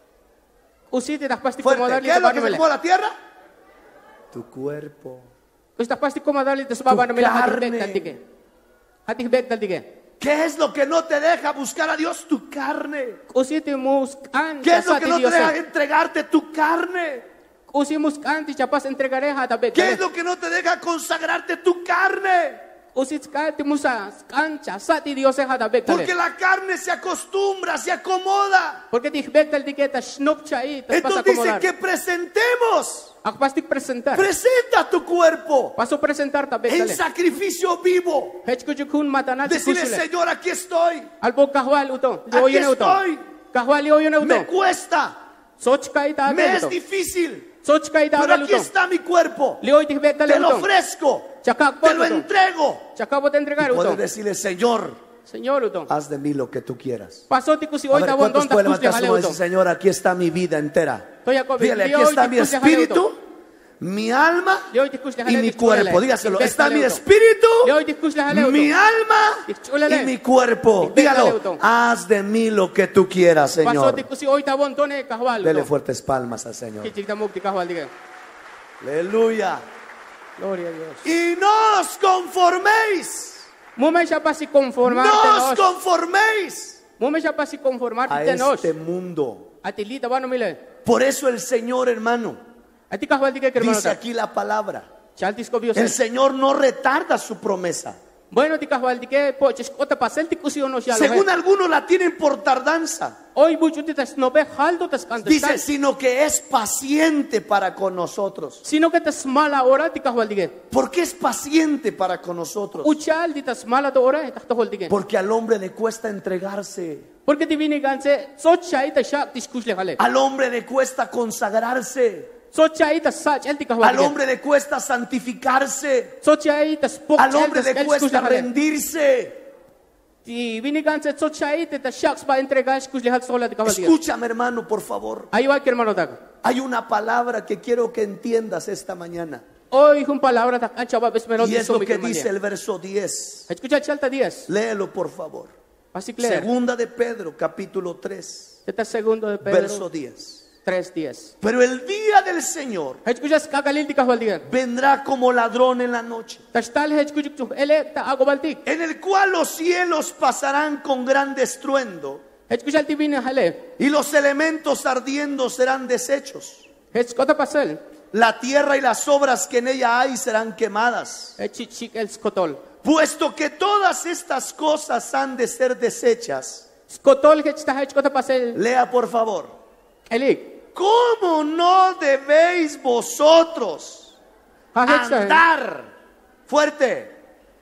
[SPEAKER 1] Fuerte, ¿qué es lo que se acomoda a la tierra? Tu cuerpo.
[SPEAKER 2] Gusto pasti kumadali tas
[SPEAKER 1] Tu
[SPEAKER 2] baba na mila hatih
[SPEAKER 1] carne.
[SPEAKER 2] bek daldige. Hatih bek daldige.
[SPEAKER 1] ¿Qué es lo que no te deja buscar a Dios? Tu carne.
[SPEAKER 2] Usi ti muskan
[SPEAKER 1] ¿Qué es lo
[SPEAKER 2] sa
[SPEAKER 1] que
[SPEAKER 2] ti
[SPEAKER 1] no te
[SPEAKER 2] Dios.
[SPEAKER 1] deja entregarte? Tu carne.
[SPEAKER 2] Usi muskan ti chapas entregare hata bek.
[SPEAKER 1] ¿Qué es lo que no te deja consagrarte? Tu carne.
[SPEAKER 2] Usi ska ti musa kancha sa ti Dios hata bek.
[SPEAKER 1] Porque la carne se acostumbra, se acomoda.
[SPEAKER 2] Porque ti bek daldige ta shnop chai tas pasa
[SPEAKER 1] Entonces dice
[SPEAKER 2] acomodar.
[SPEAKER 1] que presentemos.
[SPEAKER 2] Ako pasti presentar.
[SPEAKER 1] Presenta tu cuerpo
[SPEAKER 2] Paso presentar ta bek
[SPEAKER 1] en
[SPEAKER 2] dale.
[SPEAKER 1] sacrificio vivo.
[SPEAKER 2] Hech ko jukun matana ti
[SPEAKER 1] Decirle,
[SPEAKER 2] kusule.
[SPEAKER 1] Señor, aquí estoy.
[SPEAKER 2] Albo kahwal uto.
[SPEAKER 1] Aquí
[SPEAKER 2] Lioyo na uto.
[SPEAKER 1] estoy.
[SPEAKER 2] Kahwal lioyo na
[SPEAKER 1] Me
[SPEAKER 2] uto.
[SPEAKER 1] cuesta,
[SPEAKER 2] Soch kai ta
[SPEAKER 1] me
[SPEAKER 2] bek
[SPEAKER 1] es
[SPEAKER 2] uto.
[SPEAKER 1] difícil.
[SPEAKER 2] Soch kai ta
[SPEAKER 1] Pero
[SPEAKER 2] bek
[SPEAKER 1] aquí
[SPEAKER 2] uto.
[SPEAKER 1] está mi cuerpo.
[SPEAKER 2] Lioy ti bek dale
[SPEAKER 1] Te lo
[SPEAKER 2] uto.
[SPEAKER 1] ofrezco.
[SPEAKER 2] Chaka
[SPEAKER 1] Te lo
[SPEAKER 2] uto.
[SPEAKER 1] entrego.
[SPEAKER 2] Chaka bo te entregar
[SPEAKER 1] Puedes
[SPEAKER 2] uto.
[SPEAKER 1] decirle, Señor,
[SPEAKER 2] Señor uto.
[SPEAKER 1] haz de mí lo que tú quieras.
[SPEAKER 2] Paso ti kusi
[SPEAKER 1] A
[SPEAKER 2] hoy
[SPEAKER 1] ver,
[SPEAKER 2] ta
[SPEAKER 1] ¿cuántos
[SPEAKER 2] bondon ta
[SPEAKER 1] pueden
[SPEAKER 2] kusle
[SPEAKER 1] levantar su
[SPEAKER 2] hale
[SPEAKER 1] mano y
[SPEAKER 2] uto.
[SPEAKER 1] decir, Señor, aquí está mi vida entera?
[SPEAKER 2] To Jacob,
[SPEAKER 1] Dígale, aquí
[SPEAKER 2] lioy
[SPEAKER 1] está
[SPEAKER 2] ti
[SPEAKER 1] mi
[SPEAKER 2] kusle hale
[SPEAKER 1] espíritu,
[SPEAKER 2] uto.
[SPEAKER 1] mi alma
[SPEAKER 2] Lioy ti kusle
[SPEAKER 1] y
[SPEAKER 2] hale
[SPEAKER 1] mi
[SPEAKER 2] ti
[SPEAKER 1] cuerpo.
[SPEAKER 2] chulele.
[SPEAKER 1] Dígaselo,
[SPEAKER 2] Ti
[SPEAKER 1] está
[SPEAKER 2] bek
[SPEAKER 1] mi
[SPEAKER 2] dale uto.
[SPEAKER 1] espíritu,
[SPEAKER 2] Lioy ti kusle hale uto.
[SPEAKER 1] mi alma
[SPEAKER 2] Ti chulele.
[SPEAKER 1] y mi cuerpo.
[SPEAKER 2] Ti bek dale
[SPEAKER 1] Dígalo,
[SPEAKER 2] uto.
[SPEAKER 1] haz de mí lo que tú quieras,
[SPEAKER 2] Paso
[SPEAKER 1] Señor.
[SPEAKER 2] ti kusi hoy ta bondon e kahwal
[SPEAKER 1] Dele
[SPEAKER 2] uto.
[SPEAKER 1] fuertes palmas al Señor.
[SPEAKER 2] Kichik ta muk ti kahwal dige.
[SPEAKER 1] Aleluya.
[SPEAKER 2] Gloria a Dios.
[SPEAKER 1] Y no os conforméis,
[SPEAKER 2] Mumay siya pa si conformarte
[SPEAKER 1] no os
[SPEAKER 2] nos.
[SPEAKER 1] conforméis
[SPEAKER 2] Mumay siya pa si conformarte
[SPEAKER 1] a
[SPEAKER 2] te nos.
[SPEAKER 1] este mundo.
[SPEAKER 2] Atilita ba no mile.
[SPEAKER 1] Por eso el Señor, hermano,
[SPEAKER 2] Ati kahwal dige hermano
[SPEAKER 1] dice
[SPEAKER 2] ta.
[SPEAKER 1] aquí la palabra.
[SPEAKER 2] Chaltis ko bios.
[SPEAKER 1] El Señor no retarda su promesa.
[SPEAKER 2] Bueno ti kahwal dige po chis kota pasel ti kusi ono siya.
[SPEAKER 1] Según algunos la tienen por tardanza.
[SPEAKER 2] Hoy buchuti tas nobe haldo tas kantas.
[SPEAKER 1] Dice, sino que es paciente para con nosotros.
[SPEAKER 2] Sino que tas mala ora ti kahwal dige.
[SPEAKER 1] ¿Por qué es paciente para con nosotros?
[SPEAKER 2] Uchal di tas mala to ora ta hol dige.
[SPEAKER 1] Porque al hombre le cuesta entregarse.
[SPEAKER 2] Porque ti bini ganse so chai ta shak tis kusle hale.
[SPEAKER 1] Al hombre le cuesta consagrarse.
[SPEAKER 2] So chai tas sa chel ti kahwal
[SPEAKER 1] Al
[SPEAKER 2] dige.
[SPEAKER 1] hombre le cuesta santificarse.
[SPEAKER 2] So chai tas pok
[SPEAKER 1] Al
[SPEAKER 2] chel
[SPEAKER 1] hombre
[SPEAKER 2] tas
[SPEAKER 1] le
[SPEAKER 2] kel kusle
[SPEAKER 1] cuesta
[SPEAKER 2] hale.
[SPEAKER 1] rendirse.
[SPEAKER 2] Ti bini ganse so chai te tas shak pa entregas kusle hal sola ti kahwal dige.
[SPEAKER 1] Escúchame, hermano, por favor.
[SPEAKER 2] Aywa ki hermano ta.
[SPEAKER 1] Hay una palabra que quiero que entiendas esta mañana.
[SPEAKER 2] Hoy un palabra ta ancha ba besmelo
[SPEAKER 1] Y
[SPEAKER 2] di
[SPEAKER 1] es
[SPEAKER 2] so
[SPEAKER 1] lo
[SPEAKER 2] mi
[SPEAKER 1] que
[SPEAKER 2] hermano.
[SPEAKER 1] dice el verso diez.
[SPEAKER 2] Escucha chalta diez.
[SPEAKER 1] Léelo, por favor.
[SPEAKER 2] Así claro.
[SPEAKER 1] Segunda de Pedro, capítulo tres,
[SPEAKER 2] Este segundo de Pedro
[SPEAKER 1] verso diez.
[SPEAKER 2] tres diez.
[SPEAKER 1] Pero el día del Señor
[SPEAKER 2] Escucha kakalil ti kahwal dige.
[SPEAKER 1] vendrá como ladrón en la noche,
[SPEAKER 2] Tashtal escucha tu ele ta agobaltik.
[SPEAKER 1] en el cual los cielos pasarán con gran estruendo
[SPEAKER 2] Escucha ti bini hale.
[SPEAKER 1] y los elementos ardiendo serán deshechos.
[SPEAKER 2] Escota pasel.
[SPEAKER 1] La tierra y las obras que en ella hay serán quemadas.
[SPEAKER 2] Echichik el skotol.
[SPEAKER 1] Puesto que todas estas cosas han de ser deshechas.
[SPEAKER 2] Skotol hechta escota pasel.
[SPEAKER 1] Lea, por favor.
[SPEAKER 2] Elik.
[SPEAKER 1] ¿Cómo no debéis vosotros
[SPEAKER 2] Ha hechta.
[SPEAKER 1] andar fuerte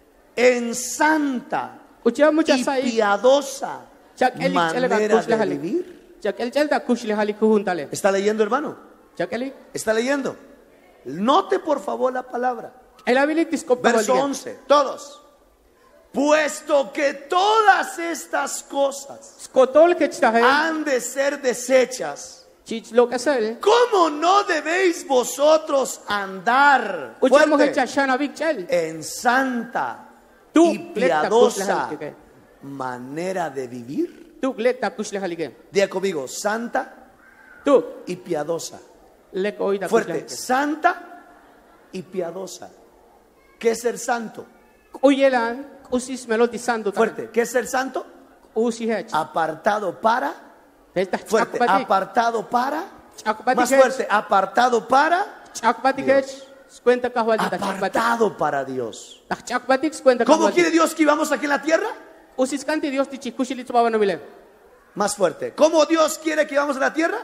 [SPEAKER 1] en santa
[SPEAKER 2] Ucha mucha
[SPEAKER 1] y
[SPEAKER 2] sai.
[SPEAKER 1] piadosa
[SPEAKER 2] Chak elik chele ka
[SPEAKER 1] manera
[SPEAKER 2] kusle
[SPEAKER 1] de
[SPEAKER 2] hale.
[SPEAKER 1] vivir?
[SPEAKER 2] Chak el chelta kusle hale kuhuntale.
[SPEAKER 1] ¿Está leyendo, hermano?
[SPEAKER 2] Chak elik.
[SPEAKER 1] ¿Está leyendo? Note por favor la palabra.
[SPEAKER 2] El abilik tiskop
[SPEAKER 1] Verso once, todos. Puesto que todas estas cosas
[SPEAKER 2] Skotol hechta he.
[SPEAKER 1] han de ser deshechas,
[SPEAKER 2] Chich lo kasel.
[SPEAKER 1] ¿cómo no debéis vosotros andar
[SPEAKER 2] Ucha mo
[SPEAKER 1] fuerte
[SPEAKER 2] hecha shana big chel.
[SPEAKER 1] en santa
[SPEAKER 2] Tú,
[SPEAKER 1] y
[SPEAKER 2] lecta
[SPEAKER 1] piadosa
[SPEAKER 2] kusle hale.
[SPEAKER 1] manera de vivir?
[SPEAKER 2] Tu lekta kusle hale.
[SPEAKER 1] Diga conmigo, santa
[SPEAKER 2] Tu
[SPEAKER 1] y piadosa.
[SPEAKER 2] lek oida
[SPEAKER 1] Fuerte,
[SPEAKER 2] kusle.
[SPEAKER 1] santa y piadosa. ¿Qué es ser santo?
[SPEAKER 2] Uyelan usis melodi santo.
[SPEAKER 1] Fuerte, ¿qué es ser santo?
[SPEAKER 2] Usi hech.
[SPEAKER 1] Apartado para,
[SPEAKER 2] Delta
[SPEAKER 1] fuerte,
[SPEAKER 2] chakbatik.
[SPEAKER 1] apartado para,
[SPEAKER 2] Chakbatik
[SPEAKER 1] más
[SPEAKER 2] hech.
[SPEAKER 1] fuerte, apartado para,
[SPEAKER 2] Chakbatik hech. Cuenta kahwalita chakbatik.
[SPEAKER 1] apartado para Dios.
[SPEAKER 2] Tak chakbatik cuenta
[SPEAKER 1] ¿Cómo
[SPEAKER 2] kahwalita.
[SPEAKER 1] quiere Dios que vivamos aquí en la tierra?
[SPEAKER 2] Usis kanti Dios ti chikushili tu baba no mile.
[SPEAKER 1] Más fuerte. ¿Cómo Dios quiere que vivamos en la tierra?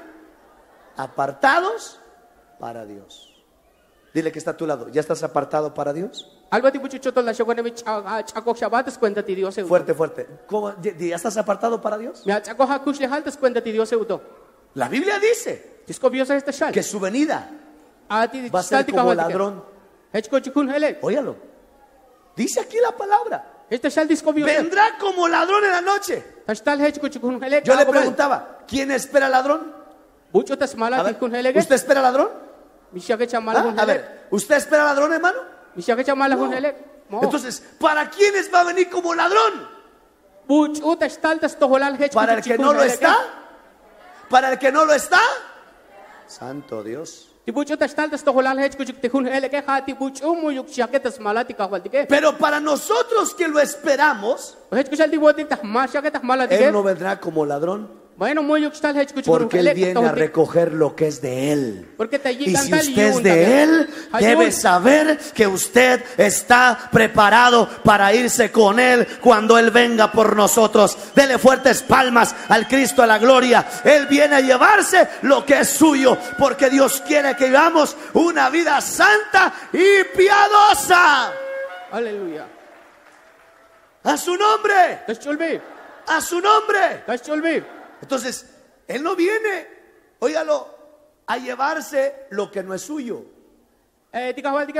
[SPEAKER 1] Apartados para Dios. Dile que está a tu lado. ¿Ya estás apartado para Dios?
[SPEAKER 2] Albati buchu chotol la shogone mi chakok shabates cuenta ti Dios euto.
[SPEAKER 1] Fuerte, fuerte. ¿Cómo? ¿Ya estás apartado para Dios?
[SPEAKER 2] Mi chakok hakushli haltes cuenta ti Dios euto.
[SPEAKER 1] La Biblia dice
[SPEAKER 2] Tisko Dios este shal.
[SPEAKER 1] que su venida
[SPEAKER 2] Ati
[SPEAKER 1] va a ser
[SPEAKER 2] stalti
[SPEAKER 1] como
[SPEAKER 2] kahwalita.
[SPEAKER 1] ladrón.
[SPEAKER 2] Hechko chikun hele.
[SPEAKER 1] Óyalo. Dice aquí la palabra.
[SPEAKER 2] Este shal disko Dios.
[SPEAKER 1] Vendrá como ladrón en la noche.
[SPEAKER 2] Tashtal hechko chikun hele.
[SPEAKER 1] Yo le preguntaba, ¿quién espera ladrón?
[SPEAKER 2] Buchu tas
[SPEAKER 1] A
[SPEAKER 2] mala
[SPEAKER 1] ver,
[SPEAKER 2] tikun hele.
[SPEAKER 1] ¿usted espera ladrón?
[SPEAKER 2] Mi shake chamala
[SPEAKER 1] ¿Ah?
[SPEAKER 2] kun
[SPEAKER 1] A
[SPEAKER 2] hele.
[SPEAKER 1] ver, ¿usted espera ladrón, hermano?
[SPEAKER 2] Mi shake chamala kun
[SPEAKER 1] No.
[SPEAKER 2] hele.
[SPEAKER 1] Entonces, ¿para quiénes va a venir como ladrón?
[SPEAKER 2] Buchu tashtal tas toholal hechko
[SPEAKER 1] ¿Para el que no lo está? ¿Para el que no lo está? Santo Dios. Pero para nosotros que lo esperamos, Él no vendrá como ladrón. Porque Él viene a recoger lo que es de Él. Y si usted es de Él, debe saber que usted está preparado para irse con Él cuando Él venga por nosotros. Dele fuertes palmas al Cristo a la gloria. Él viene a llevarse lo que es suyo, porque Dios quiere que vivamos una vida santa y piadosa.
[SPEAKER 2] Aleluya.
[SPEAKER 1] A su nombre. A su nombre. Entonces, Él no viene, óigalo, a llevarse lo que no es suyo. Él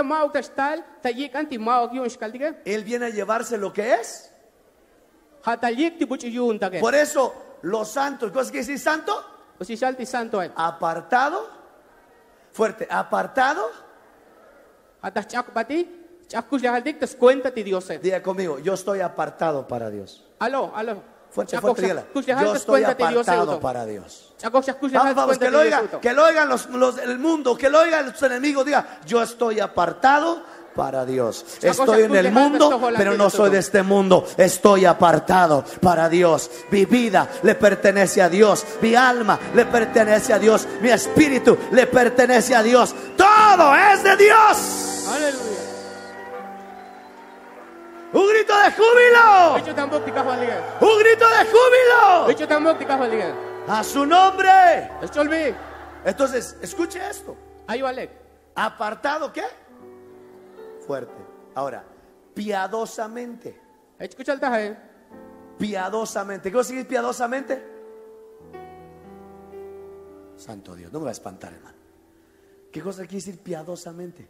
[SPEAKER 1] viene a llevarse lo que es. Por eso, los santos, ¿qué quiere decir santo? Apartado. Fuerte, apartado. Diga conmigo, yo estoy apartado para Dios.
[SPEAKER 2] Aló, aló.
[SPEAKER 1] Fuerte, fuerte, dígala. Yo estoy apartado para Dios. Vamos, vamos, que lo oigan, que lo oigan los, los, el mundo, que lo oigan los enemigos. Diga, yo estoy apartado para Dios. Estoy en el mundo, pero no soy de este mundo. Estoy apartado para Dios. Mi vida le pertenece a Dios. Mi alma le pertenece a Dios. Mi espíritu le pertenece a Dios. Todo es de Dios.
[SPEAKER 2] Aleluya.
[SPEAKER 1] Un grito de júbilo. Un grito de júbilo. A su nombre. Entonces, escuche esto. ¿Apartado qué? Fuerte. Ahora, piadosamente. Piadosamente. ¿Qué va a seguir piadosamente? Santo Dios, no me va a espantar, hermano. ¿Qué cosa quiere decir piadosamente?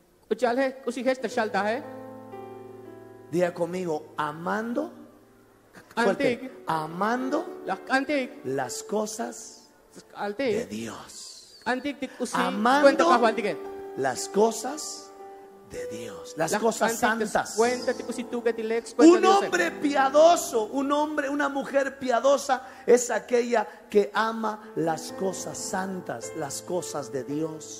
[SPEAKER 1] Diga conmigo, amando. Fuerte, amando las cosas de Dios. Amando las cosas de Dios, las cosas santas. Un hombre piadoso, un hombre, una mujer piadosa es aquella que ama las cosas santas, las cosas de Dios.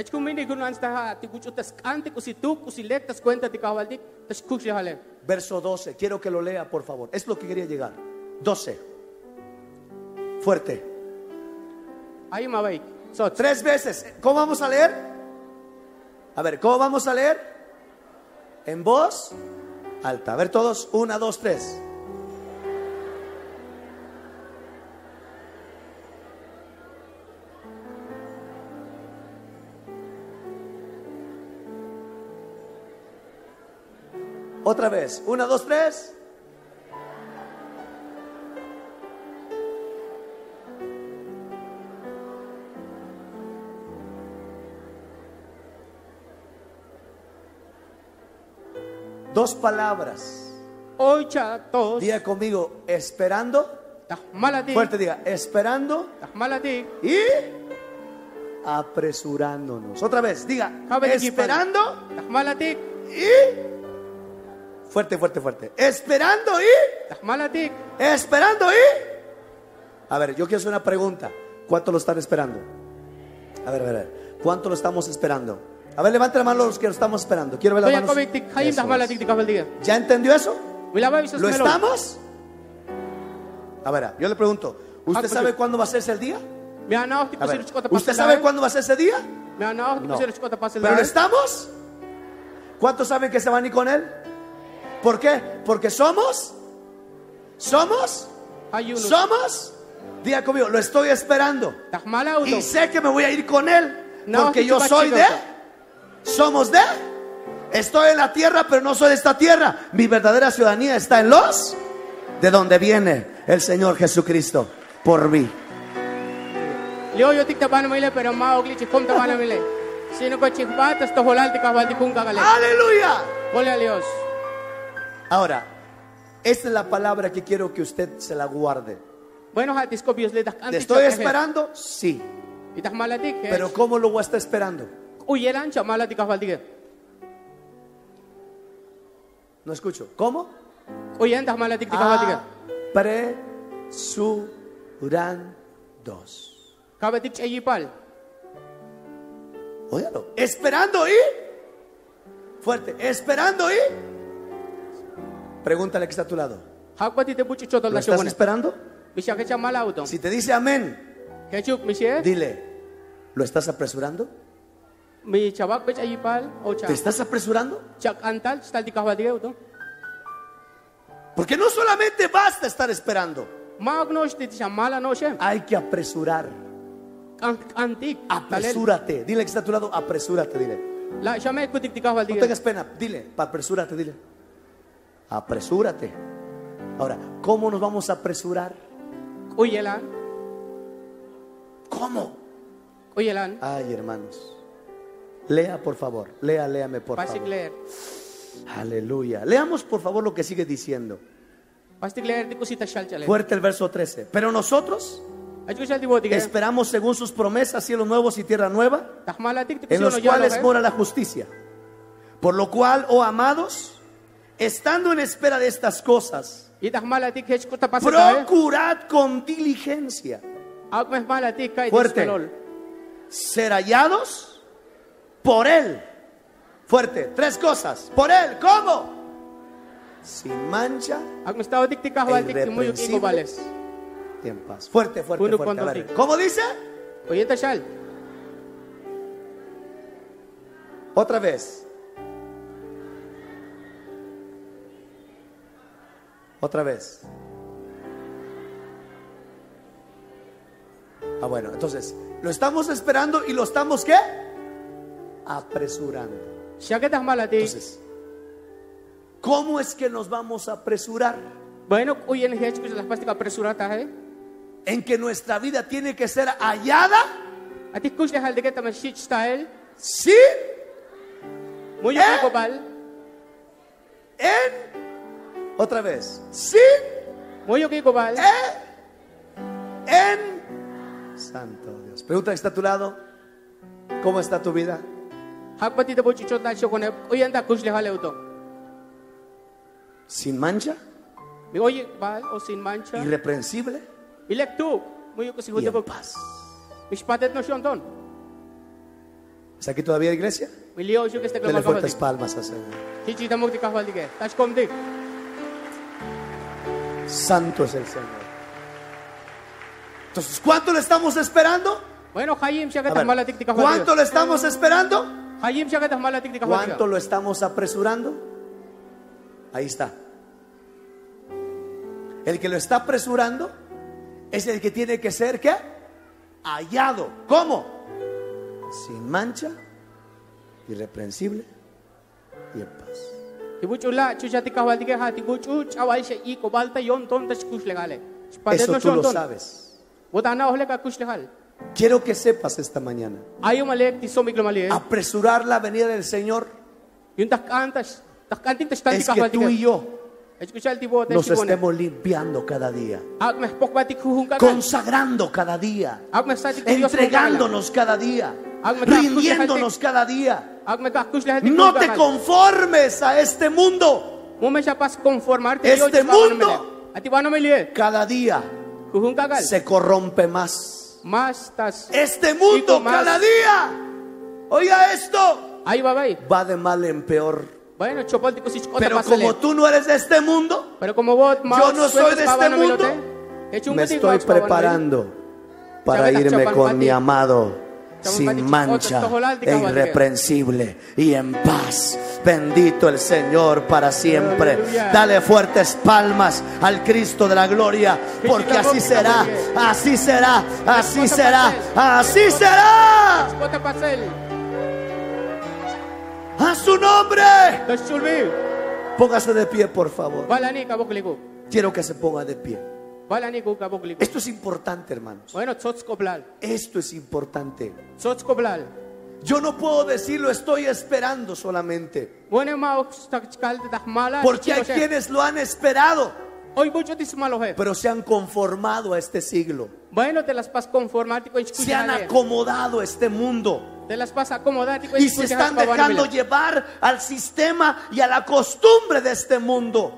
[SPEAKER 1] Verso doce, quiero que lo lea, por favor. Es lo que quería llegar. doce. Fuerte. Tres veces. ¿Cómo vamos a leer? A ver, ¿cómo vamos a leer? En voz alta. A ver todos, una, dos, tres. Otra vez, una, dos, tres. Dos palabras. Diga conmigo, esperando. Fuerte, diga, esperando y apresurándonos. Otra vez, diga, esperando y fuerte, fuerte, fuerte. Esperando y esperando y a ver, yo quiero hacer una pregunta. ¿Cuánto lo están esperando? A ver, a ver, a ver. ¿Cuánto lo estamos esperando? A ver, levanten la mano los que lo estamos esperando. Quiero ver las manos. Eso. ¿Ya entendió eso? ¿Lo estamos? A ver, yo le pregunto, ¿usted sabe cuándo va a hacerse el día? A ver, ¿usted sabe cuándo va a ser ese día? No. ¿Pero lo estamos? ¿Cuántos saben que se van a ir con él? ¿Por qué? Porque somos Somos Somos Diga conmigo, lo estoy esperando y sé que me voy a ir con él, porque yo soy de Somos de Estoy en la tierra, pero no soy de esta tierra. Mi verdadera ciudadanía está en los de donde viene el Señor Jesucristo por mí. Aleluya. Ahora, esta es la palabra que quiero que usted se la guarde. ¿Le estoy esperando? Sí. Pero ¿cómo lo voy a estar esperando? No escucho. ¿Cómo? Apresurando. Óyalo. Esperando y. Fuerte. Esperando y. Pregúntale que está a tu lado. ¿Lo estás esperando? Si te dice amén, dile, ¿lo estás apresurando? ¿Te estás apresurando? Porque no solamente basta estar esperando, hay que apresurar. Apresúrate. Dile que está a tu lado, apresúrate, dile. No tengas pena, dile, apresúrate, dile. Apresúrate. Ahora, ¿cómo nos vamos a apresurar? ¿Cómo? Ay, hermanos. Lea, por favor. Lea, léame, por favor. Aleluya. Leamos, por favor, lo que sigue diciendo. Fuerte el verso trece. Pero nosotros esperamos según sus promesas cielos nuevos y tierra nueva, en los cuales mora la justicia. Por lo cual, oh amados, estando en espera de estas cosas, procurad con diligencia. Fuerte. Ser hallados por Él. Fuerte. Tres cosas. Por Él. ¿Cómo? Sin mancha e irreprensible y en paz. Fuerte, fuerte, fuerte. A ver, ¿cómo dice? Otra vez. Otra vez. Ah, bueno, entonces, lo estamos esperando y lo estamos, ¿qué? Apresurando. Entonces, ¿cómo es que nos vamos a apresurar? En que nuestra vida tiene que ser hallada sin en, en otra vez sin en, en Santo Dios. Pregunta que está a tu lado, ¿cómo está tu vida? Sin mancha, irreprensible y en paz. ¿Está aquí todavía, iglesia? Dele fuertes palmas a Señor. Santo es el Señor. Entonces, ¿cuánto le estamos esperando? A ver, ¿cuánto le estamos esperando? ¿Cuánto lo estamos apresurando? Ahí está. El que lo está apresurando es el que tiene que ser, ¿qué? Hallado. ¿Cómo? Sin mancha, irreprensible y en paz. Eso tú lo sabes. Quiero que sepas esta mañana, apresurar la venida del Señor es que tú y yo nos estemos limpiando cada día, consagrando cada día, entregándonos cada día, rindiéndonos cada día. No te conformes a este mundo. Este mundo cada día se corrompe más. Este mundo cada día, oiga esto, va de mal en peor. Pero como tú no eres de este mundo, yo no soy de este mundo, me estoy preparando para irme con mi amado sin mancha e irreprensible y en paz. Bendito el Señor para siempre. Dale fuertes palmas al Cristo de la gloria, porque así será, así será, así será, así será. A su nombre. Póngase de pie, por favor. Quiero que se ponga de pie. Esto es importante, hermanos. Esto es importante. Yo no puedo decirlo, estoy esperando solamente, porque hay quienes lo han esperado, pero se han conformado a este siglo, se han acomodado a este mundo y se están dejando llevar al sistema y a la costumbre de este mundo.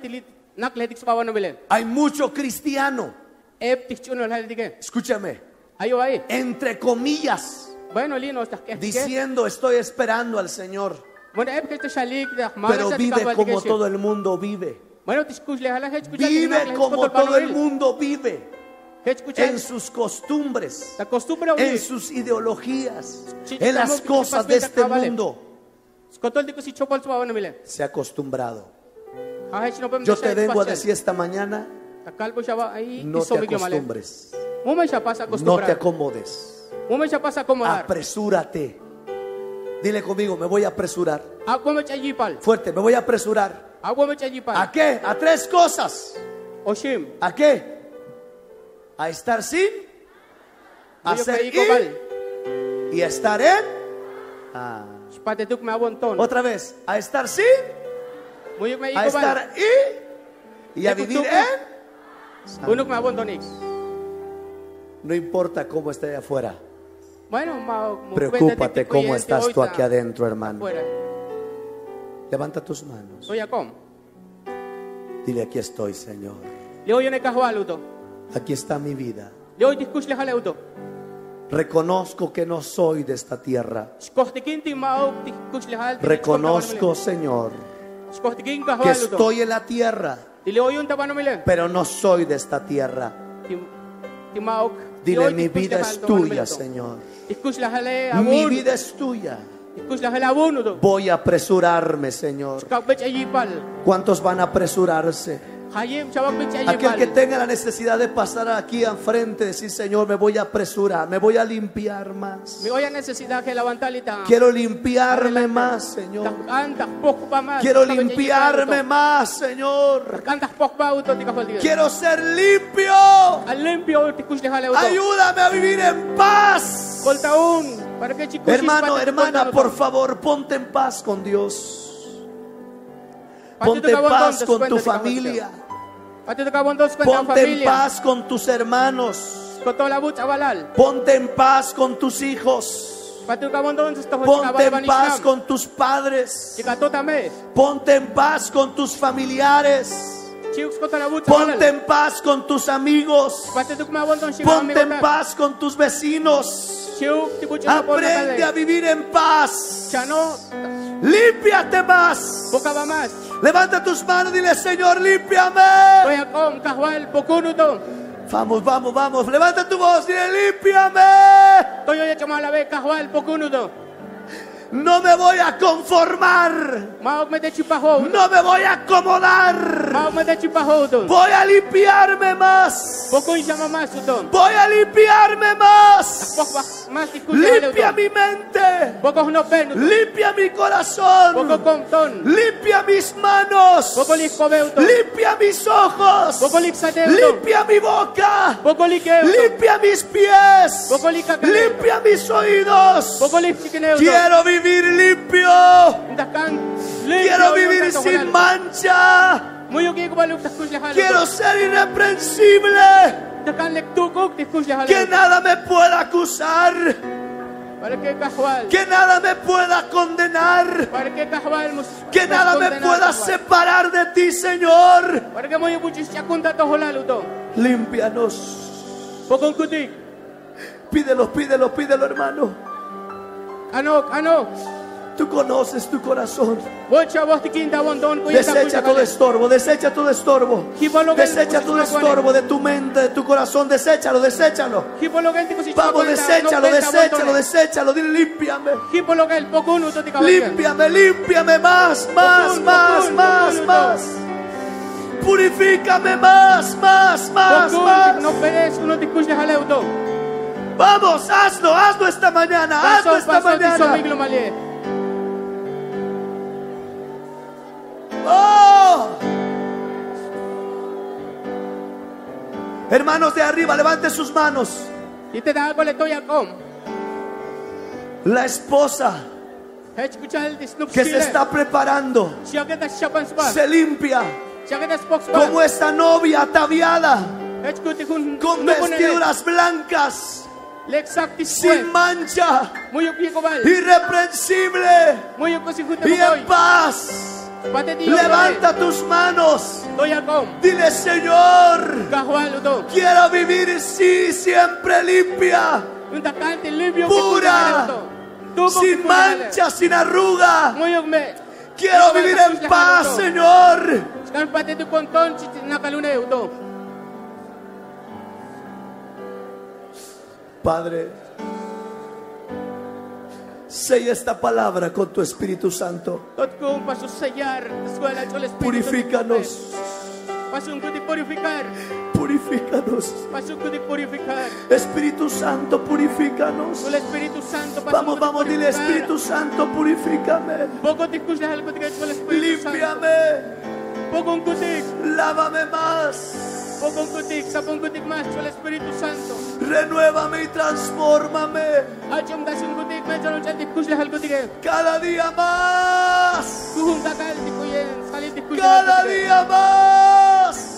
[SPEAKER 1] Hay mucho cristiano, escúchame,
[SPEAKER 2] Ayo ahí.
[SPEAKER 1] entre comillas,
[SPEAKER 2] Bueno, lino estás que.
[SPEAKER 1] diciendo estoy esperando al Señor,
[SPEAKER 2] Bueno, es que te shalik de
[SPEAKER 1] pero vive como todo el mundo vive.
[SPEAKER 2] Bueno, te escuchas la gente escucha.
[SPEAKER 1] Vive como todo el mundo vive. En sus costumbres, en sus ideologías, en las cosas de este mundo. Se ha acostumbrado. Yo te vengo a decir esta mañana, no te acostumbres, no te acomodes, apresúrate. Dile conmigo, me voy a apresurar. Fuerte, me voy a apresurar. ¿A qué? A tres cosas. ¿A qué? A estar sin, a ser in, y a estar en. Ah. Otra vez, a estar sin, a estar in, y a vivir en. No importa cómo esté allá afuera. Preocúpate cómo estás tú aquí adentro, hermano. Levanta tus manos. Dile, aquí estoy, Señor. Aquí está mi vida. Reconozco que no soy de esta tierra. Reconozco, Señor, que estoy en la tierra, pero no soy de esta tierra. Dile, mi vida es tuya, Señor. Mi vida es tuya. Voy a apresurarme, Señor. ¿Cuántos van a apresurarse? Aquel que tenga la necesidad de pasar aquí enfrente, decir, Señor, me voy a apresurar, me voy a limpiar más. Quiero limpiarme más, Señor. Quiero limpiarme más, Señor. Quiero ser limpio. Ayúdame a vivir en paz. Hermano, hermana, por favor, ponte en paz con Dios. Ponte en paz con tu familia. Ponte en paz con tus hermanos. Ponte en paz con tus hijos. Ponte en paz con tus padres. Ponte en paz con tus familiares. Ponte en paz con tus amigos. Ponte en paz con tus vecinos. Aprende a vivir en paz. Límpiate más. Levanta tus manos y dile, Señor, límpiame. Vamos, vamos, vamos. Levanta tu voz y dile, límpiame. No me voy a conformar. No me voy a acomodar. Voy a limpiarme más. Voy a limpiarme más. Limpia mi mente. Limpia mi corazón. Limpia mis manos. Limpia mis ojos. Limpia mi boca. Limpia mis pies. Limpia mis oídos. Quiero vivir limpio. Quiero vivir sin mancha. Quiero ser irreprensible. Que nada me pueda acusar. Que nada me pueda condenar. Que nada me pueda separar de ti, Señor. Límpianos. Pídelo, pídelo, pídelo, hermano. Tú conoces tu corazón. Desecha todo estorbo, desecha todo estorbo. Desecha todo estorbo de tu mente, de tu corazón. Deséchalo, deséchalo. Vamos, deséchalo, deséchalo, deséchalo. Dile, límpiame. Límpiame, límpiame más, más, más, más, más. Purifícame más, más, más, más. Vamos, hazlo, hazlo esta mañana, hazlo esta mañana. Oh. Hermanos de arriba, levanten sus manos. La esposa que se está preparando se limpia como esta novia ataviada con vestiduras blancas, sin mancha, irreprensible y en paz. Levanta tus manos. Dile, Señor, quiero vivir sí, siempre limpia, pura, sin mancha, sin arruga. Quiero vivir en paz, Señor. Padre, sella esta palabra con tu Espíritu Santo. Purifícanos. Purifícanos. Espíritu Santo, purifícanos. Vamos, vamos, dile, Espíritu Santo, purifícame. Límpiame. Lávame más. Renuévame y transfórmame. Cada día más. Cada día más.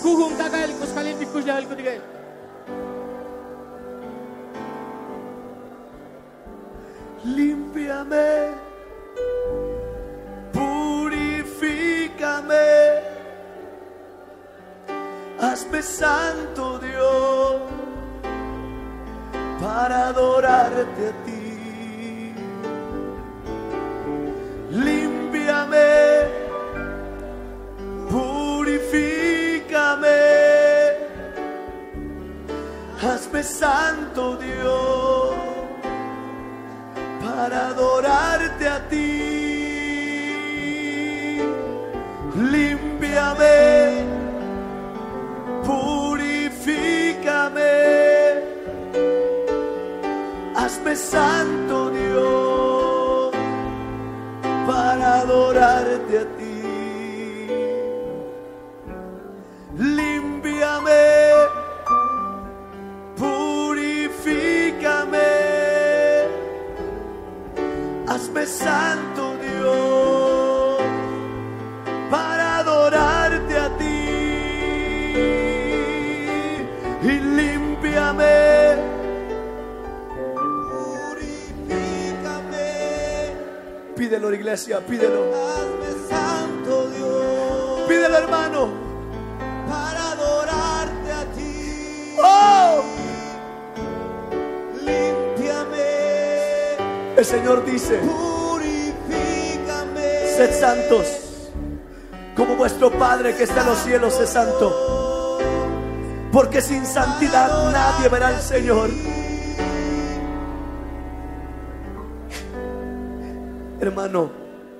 [SPEAKER 1] Límpiame. Purifícame. Hazme santo, Dios, para adorarte a ti. Límpiame, purifícame. Hazme santo, Dios, para adorarte a ti. Límpiame, purifícame, hazme santo, Dios, para adorarte a ti. Límpiame, purifícame, hazme santo, Dios, para adorarte a ti. Y límpiame, purifícame. Pídelo, iglesia, pídelo. Hazme santo, Dios. Pídelo, hermano, para adorarte a ti. Oh, límpiame. El Señor dice, purifícame. Sed santos, como vuestro Padre que está en los cielos es santo. Porque sin santidad nadie verá al Señor. Hermano,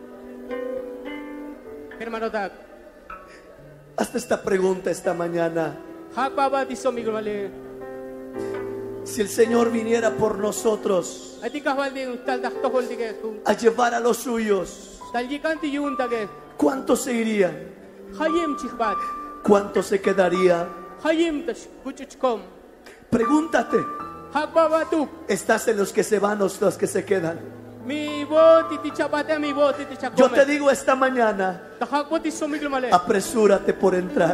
[SPEAKER 2] hermano Dag,
[SPEAKER 1] hazte esta pregunta esta mañana. Si el Señor viniera por nosotros a llevar a los suyos, ¿cuántos se irían? ¿Cuántos se quedaría? Pregúntate, ¿estás en los que se van o los que se quedan? Yo te digo esta mañana, apresúrate por entrar.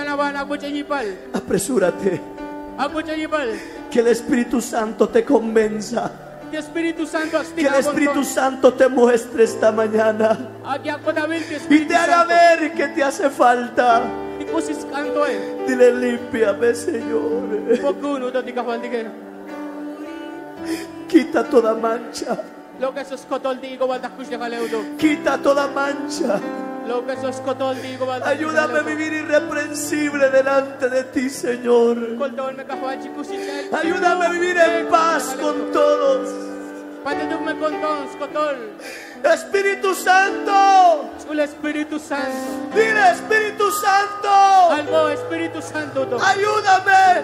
[SPEAKER 1] Apresúrate. Que el Espíritu Santo te convenza. Que el Espíritu Santo te muestre esta mañana y te haga ver que te hace falta. Dile, límpiame, Señor. Quita toda mancha. Quita toda mancha. Ayúdame a vivir irreprensible delante de ti, Señor. Ayúdame a vivir en paz con todos. Espíritu Santo.
[SPEAKER 2] Espíritu Santo.
[SPEAKER 1] Dile, Espíritu Santo.
[SPEAKER 2] Algo Espíritu Santo.
[SPEAKER 1] Ayúdame.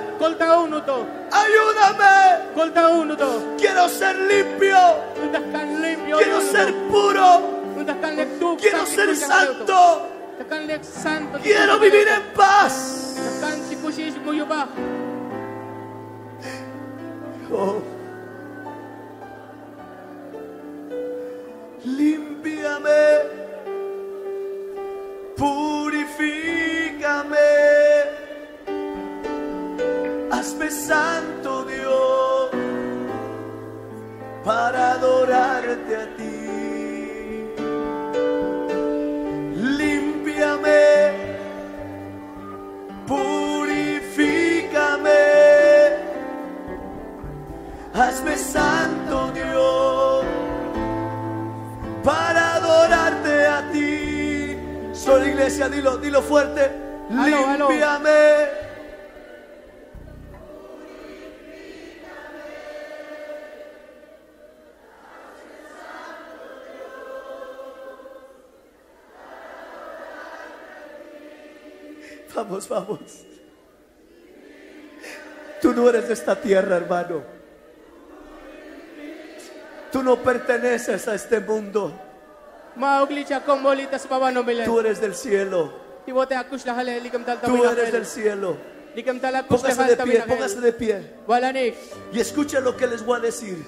[SPEAKER 1] Ayúdame. Quiero ser limpio. Quiero ser puro. Quiero ser santo. Quiero vivir en paz. Oh. Límpiame, purifícame, hazme santo, Dios, para adorarte a ti. Límpiame, dilo fuerte.
[SPEAKER 2] Aló, aló.
[SPEAKER 1] Límpiame. Vamos, vamos. Tú no eres de esta tierra, hermano. Tú no perteneces a este mundo. Tú eres del cielo. Tú eres del cielo. Póngase de pie, póngase de pie. Y escucha lo que les voy a decir.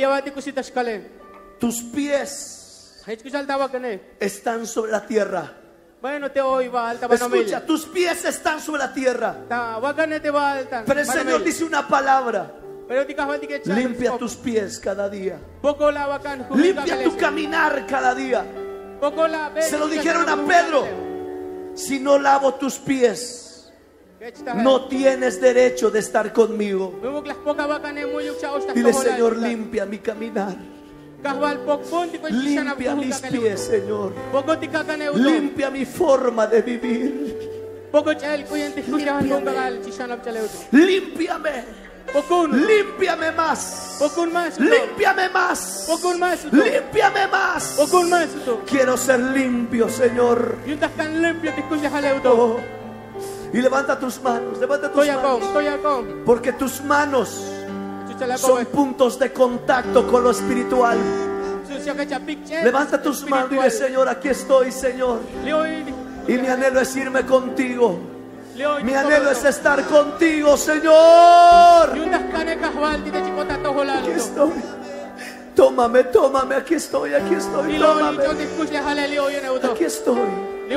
[SPEAKER 1] Tus pies están sobre la tierra. Escucha, tus pies están sobre la tierra. Pero el Señor dice una palabra. Limpia tus pies cada día. Limpia tu caminar cada día. Se lo dijeron a Pedro. Si no lavo tus pies, no tienes derecho de estar conmigo. Dile, Señor, limpia mi caminar. Limpia mis pies, Señor. Limpia mi forma de vivir. Límpiame. Límpiame más. Límpiame más. Límpiame más. Quiero ser limpio, Señor. Oh. Y levanta tus manos. Levanta tus manos. Porque tus manos son puntos de contacto con lo espiritual. Levanta tus manos y dile, Señor, aquí estoy, Señor. Y mi anhelo es irme contigo. Mi anhelo es estar contigo, Señor. Aquí estoy. Tómame, tómame, aquí estoy, aquí estoy. Tómame. Aquí estoy.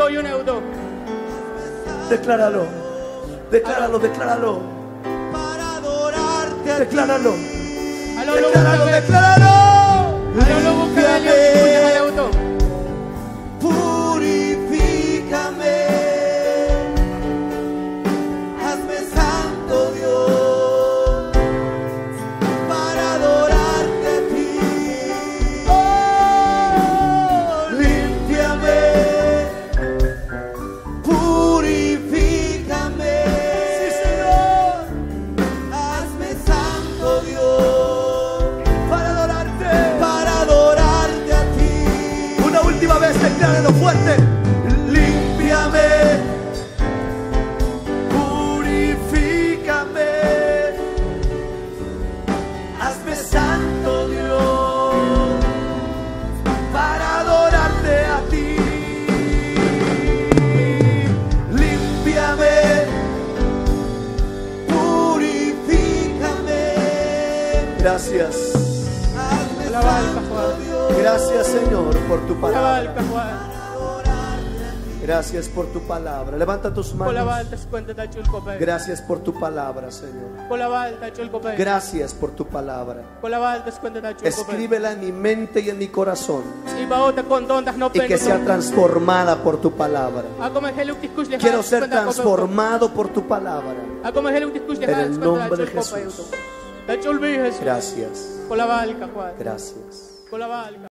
[SPEAKER 1] Decláralo. Decláralo, decláralo. Decláralo. Decláralo, decláralo. Límpiame. Purifícame. Hazme santo, Dios, para adorarte a ti. Oh, límpiame. Purifícame. Sí, Señor. Hazme santo, Dios, para adorarte, para adorarte a ti. Una última vez, decláralo fuerte. Límpiame, purifícame, hazme santo, Dios, para adorarte a ti. Límpiame, purifícame. Gracias. Gracias, Señor, por tu palabra. Gracias por tu palabra. Levanta tus manos. Gracias por tu palabra, Señor. Gracias por tu palabra. Escríbela en mi mente y en mi corazón, y que sea transformada por tu palabra. Quiero ser transformado por tu palabra. En el nombre de Jesús. Gracias. Gracias.